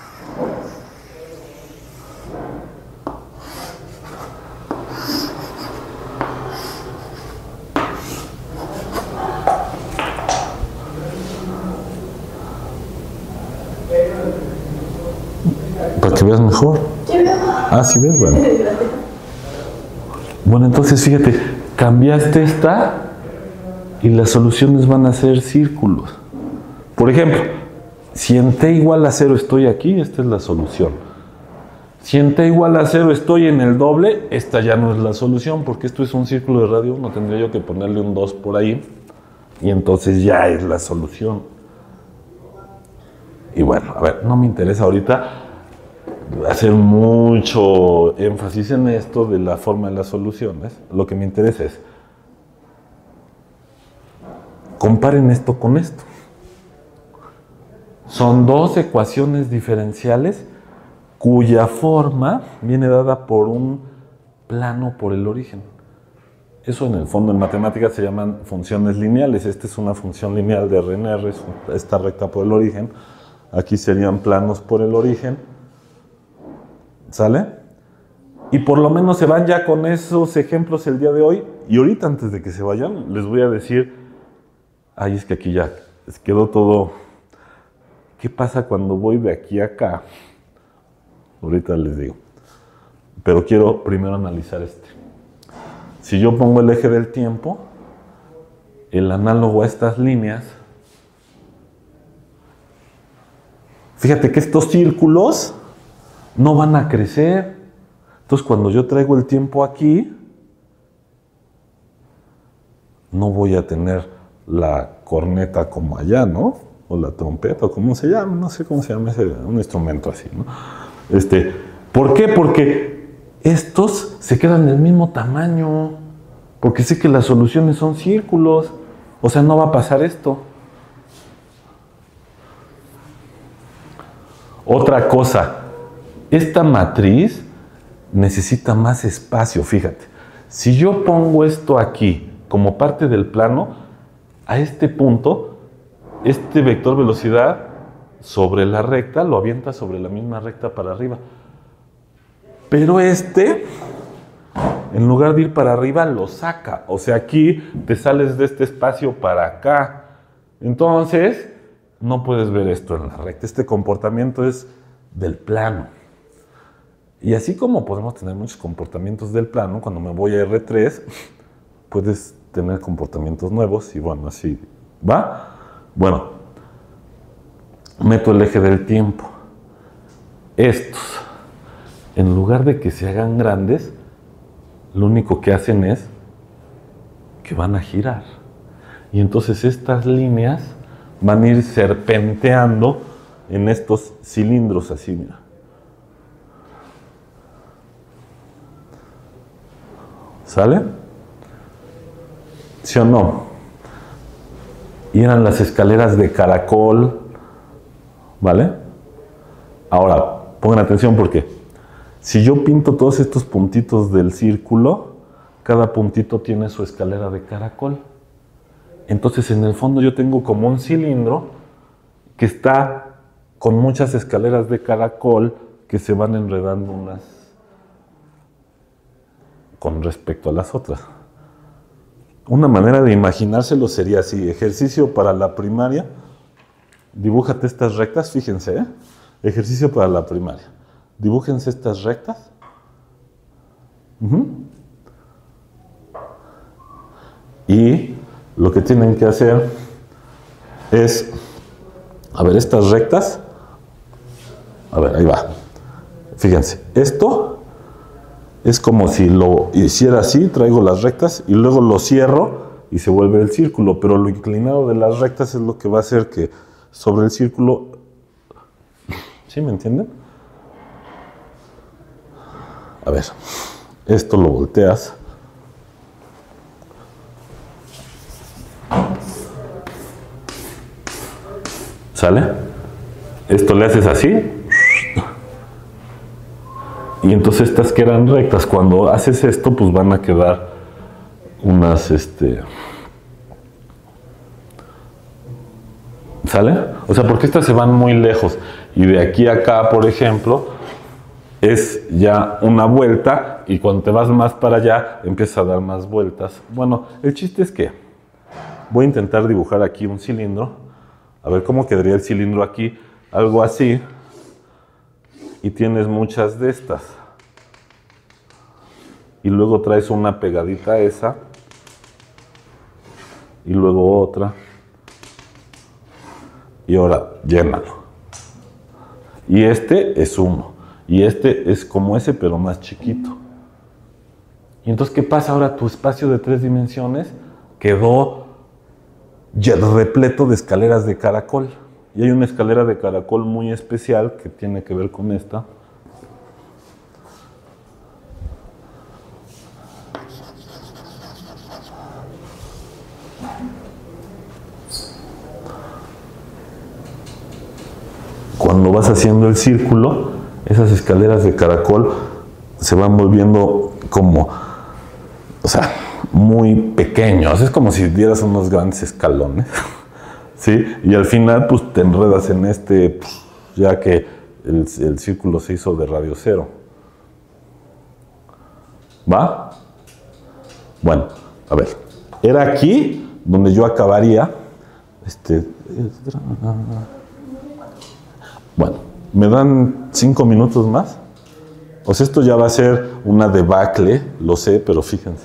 Para que veas mejor. Ah, ¿sí ves? Bueno. Bueno, entonces fíjate, cambiaste esta y las soluciones van a ser círculos. Por ejemplo, si en t igual a 0 estoy aquí, esta es la solución. Si en t igual a 0 estoy en el doble, esta ya no es la solución, porque esto es un círculo de radio 1, tendría yo que ponerle un 2 por ahí, y entonces ya es la solución. Y bueno, a ver, no me interesa ahorita hacer mucho énfasis en esto de la forma de las soluciones. Lo que me interesa es, comparen esto con esto. Son dos ecuaciones diferenciales cuya forma viene dada por un plano por el origen. Eso en el fondo en matemáticas se llaman funciones lineales. Esta es una función lineal de R en R, esta recta por el origen. Aquí serían planos por el origen. ¿Sale? Y por lo menos se van ya con esos ejemplos el día de hoy. Y ahorita antes de que se vayan, les voy a decir, ay, es que aquí ya quedó todo. ¿Qué pasa cuando voy de aquí a acá? Ahorita les digo. Pero quiero primero analizar este. Si yo pongo el eje del tiempo, el análogo a estas líneas, fíjate que estos círculos no van a crecer. Entonces, cuando yo traigo el tiempo aquí, no voy a tener la corneta como allá, ¿no? O la trompeta, o como se llama, no sé cómo se llama ese, un instrumento así, ¿no? ¿Por qué? Porque estos se quedan del mismo tamaño. Porque sé que las soluciones son círculos. O sea, no va a pasar esto. Otra cosa. Esta matriz necesita más espacio, fíjate. Si yo pongo esto aquí como parte del plano, a este punto, este vector velocidad sobre la recta lo avienta sobre la misma recta para arriba. Pero este, en lugar de ir para arriba, lo saca. O sea, aquí te sales de este espacio para acá. Entonces, no puedes ver esto en la recta. Este comportamiento es del plano. Y así como podemos tener muchos comportamientos del plano, cuando me voy a R3, puedes tener comportamientos nuevos y bueno, así va. Bueno, meto el eje del tiempo. Estos, en lugar de que se hagan grandes, lo único que hacen es que van a girar. Y entonces estas líneas van a ir serpenteando en estos cilindros así, mira. ¿Sale? ¿Sí o no? Y eran las escaleras de caracol, ¿vale? Ahora, pongan atención porque si yo pinto todos estos puntitos del círculo, cada puntito tiene su escalera de caracol. Entonces, en el fondo yo tengo como un cilindro que está con muchas escaleras de caracol que se van enredando unas con respecto a las otras. Una manera de imaginárselo sería así, ejercicio para la primaria, dibújate estas rectas, fíjense, ejercicio para la primaria, dibújense estas rectas, y lo que tienen que hacer es, a ver, estas rectas, a ver, ahí va, fíjense, esto es como si lo hiciera así, traigo las rectas y luego lo cierro y se vuelve el círculo, pero lo inclinado de las rectas es lo que va a hacer que sobre el círculo, ¿sí me entienden? A ver, esto lo volteas. ¿Sale? Esto le haces así. Y entonces estas quedan rectas. Cuando haces esto, pues van a quedar unas, ¿sale? O sea, porque estas se van muy lejos. Y de aquí a acá, por ejemplo, es ya una vuelta. Y cuando te vas más para allá, empiezas a dar más vueltas. Bueno, el chiste es que voy a intentar dibujar aquí un cilindro. A ver cómo quedaría el cilindro aquí. Algo así. Y tienes muchas de estas. Y luego traes una pegadita a esa. Y luego otra. Y ahora, llénalo. Y este es uno. Y este es como ese, pero más chiquito. Y entonces, ¿qué pasa ahora? Tu espacio de 3 dimensiones quedó ya repleto de escaleras de caracol. Y hay una escalera de caracol muy especial que tiene que ver con esta. Cuando vas haciendo el círculo, esas escaleras de caracol se van volviendo como, o sea, muy pequeños. Es como si dieras unos grandes escalones. ¿Sí? Y al final, pues te enredas en ya que el círculo se hizo de radio cero. ¿Va? Bueno, a ver. Era aquí donde yo acabaría. Bueno, ¿me dan 5 minutos más? O sea, esto ya va a ser una debacle, lo sé, pero fíjense.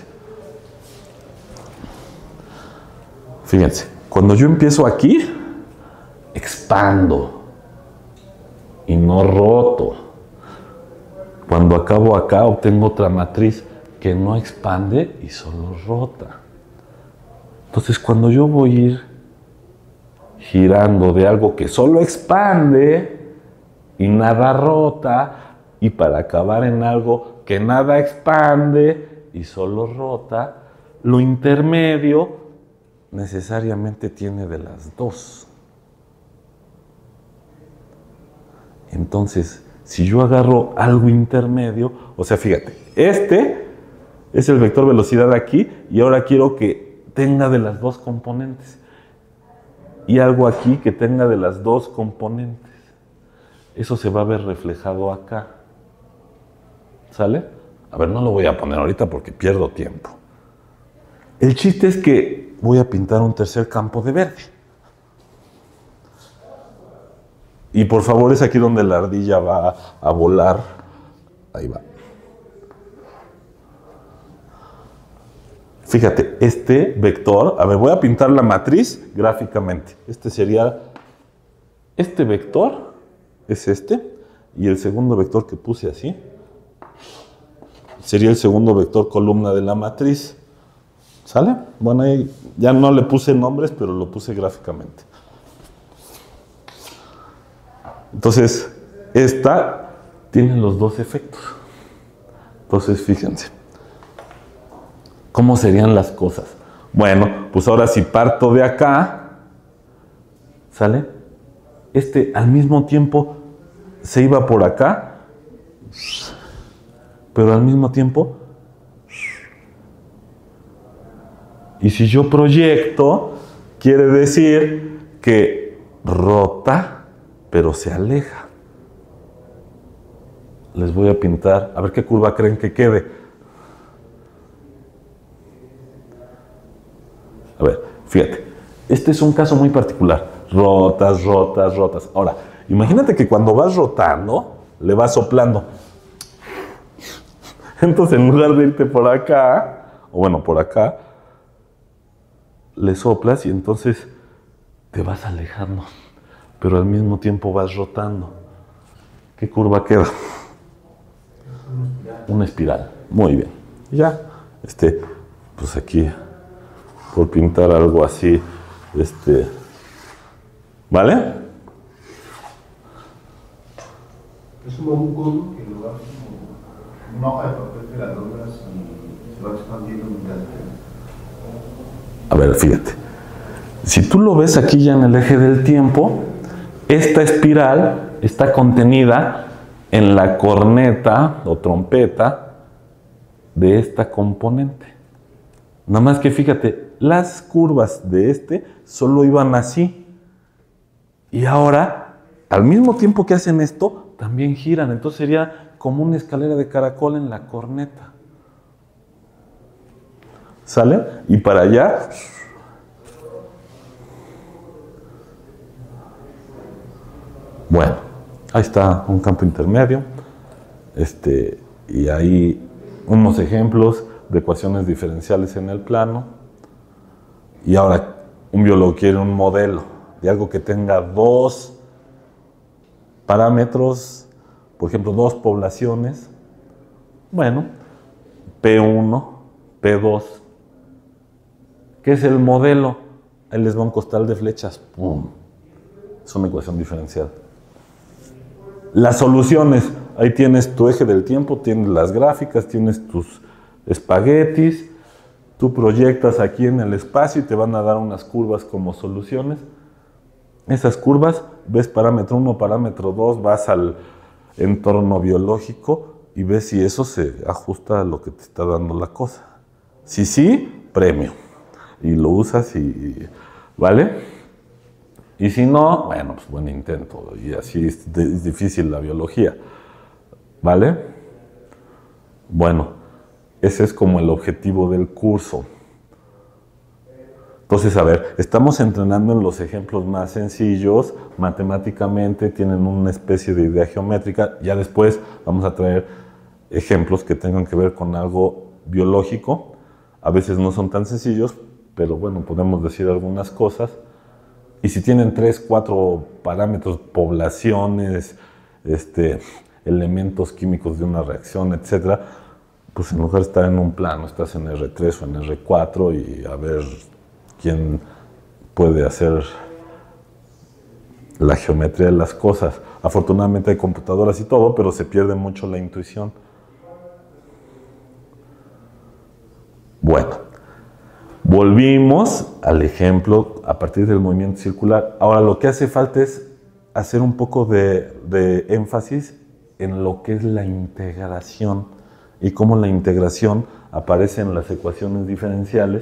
Fíjense. Cuando yo empiezo aquí, expando y no roto. Cuando acabo acá, obtengo otra matriz que no expande y solo rota. Entonces, cuando yo voy a ir girando de algo que solo expande y nada rota, y para acabar en algo que nada expande y solo rota, lo intermedio necesariamente tiene de las dos. Entonces, si yo agarro algo intermedio, o sea, fíjate, este es el vector velocidad aquí, y ahora quiero que tenga de las dos componentes. Y algo aquí que tenga de las dos componentes. Eso se va a ver reflejado acá. ¿Sale? A ver, no lo voy a poner ahorita porque pierdo tiempo. El chiste es que voy a pintar un tercer campo de verde. Y por favor, es aquí donde la ardilla va a volar. Ahí va. Fíjate, este vector, a ver, voy a pintar la matriz gráficamente. Este sería, este vector es este, y el segundo vector que puse así, sería el segundo vector columna de la matriz. ¿Sale? Bueno, ahí ya no le puse nombres, pero lo puse gráficamente. Entonces, esta tiene los dos efectos. Entonces, fíjense. ¿Cómo serían las cosas? Bueno, pues ahora si parto de acá, ¿sale? Este al mismo tiempo se iba por acá, pero al mismo tiempo, y si yo proyecto, quiere decir que rota, pero se aleja. Les voy a pintar, a ver qué curva creen que quede. A ver, fíjate, este es un caso muy particular. Rotas, rotas, rotas. Ahora, imagínate que cuando vas rotando, le vas soplando. Entonces, en lugar de irte por acá, o bueno, por acá, le soplas y entonces te vas alejando, pero al mismo tiempo vas rotando. ¿Qué curva queda? Una espiral. Muy bien. Ya, pues aquí, por pintar algo así, ¿vale? Es como un cono que lo vas como una hoja de papel que la doblas y se va expandiendo mientras A ver, fíjate. Si tú lo ves aquí ya en el eje del tiempo, esta espiral está contenida en la corneta o trompeta de esta componente. Nada más que fíjate, las curvas de solo iban así. Y ahora, al mismo tiempo que hacen esto, también giran. Entonces sería como una escalera de caracol en la corneta. ¿Sale? Y para allá. Bueno, ahí está un campo intermedio. Y ahí unos ejemplos de ecuaciones diferenciales en el plano. Y ahora un biólogo quiere un modelo de algo que tenga dos parámetros, por ejemplo, dos poblaciones. Bueno, P1, P2. ¿Qué es el modelo? Ahí les va un costal de flechas. ¡Pum! Es una ecuación diferencial. Las soluciones. Ahí tienes tu eje del tiempo, tienes las gráficas, tienes tus espaguetis. Tú proyectas aquí en el espacio y te van a dar unas curvas como soluciones. Esas curvas, ves parámetro 1, parámetro 2, vas al entorno biológico y ves si eso se ajusta a lo que te está dando la cosa. Si sí, premio. Y lo usas ¿vale? Y si no, bueno, pues buen intento. Y así es difícil la biología. ¿Vale? Bueno, ese es como el objetivo del curso. Entonces, a ver, estamos entrenando en los ejemplos más sencillos, matemáticamente tienen una especie de idea geométrica, ya después vamos a traer ejemplos que tengan que ver con algo biológico, a veces no son tan sencillos, pero bueno, podemos decir algunas cosas, y si tienen 3, 4 parámetros, poblaciones, elementos químicos de una reacción, etcétera, pues en lugar de estar en un plano, estás en R3 o en R4 y a ver quién puede hacer la geometría de las cosas. Afortunadamente hay computadoras y todo, pero se pierde mucho la intuición. Bueno, volvimos al ejemplo a partir del movimiento circular. Ahora lo que hace falta es hacer un poco de énfasis en lo que es la integración y cómo la integración aparece en las ecuaciones diferenciales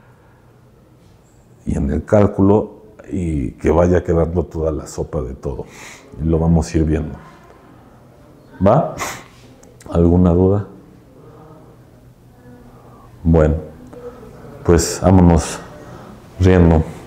y en el cálculo, y que vaya quedando toda la sopa de todo. Y lo vamos a ir viendo. ¿Va? ¿Alguna duda? Bueno, pues vámonos riendo.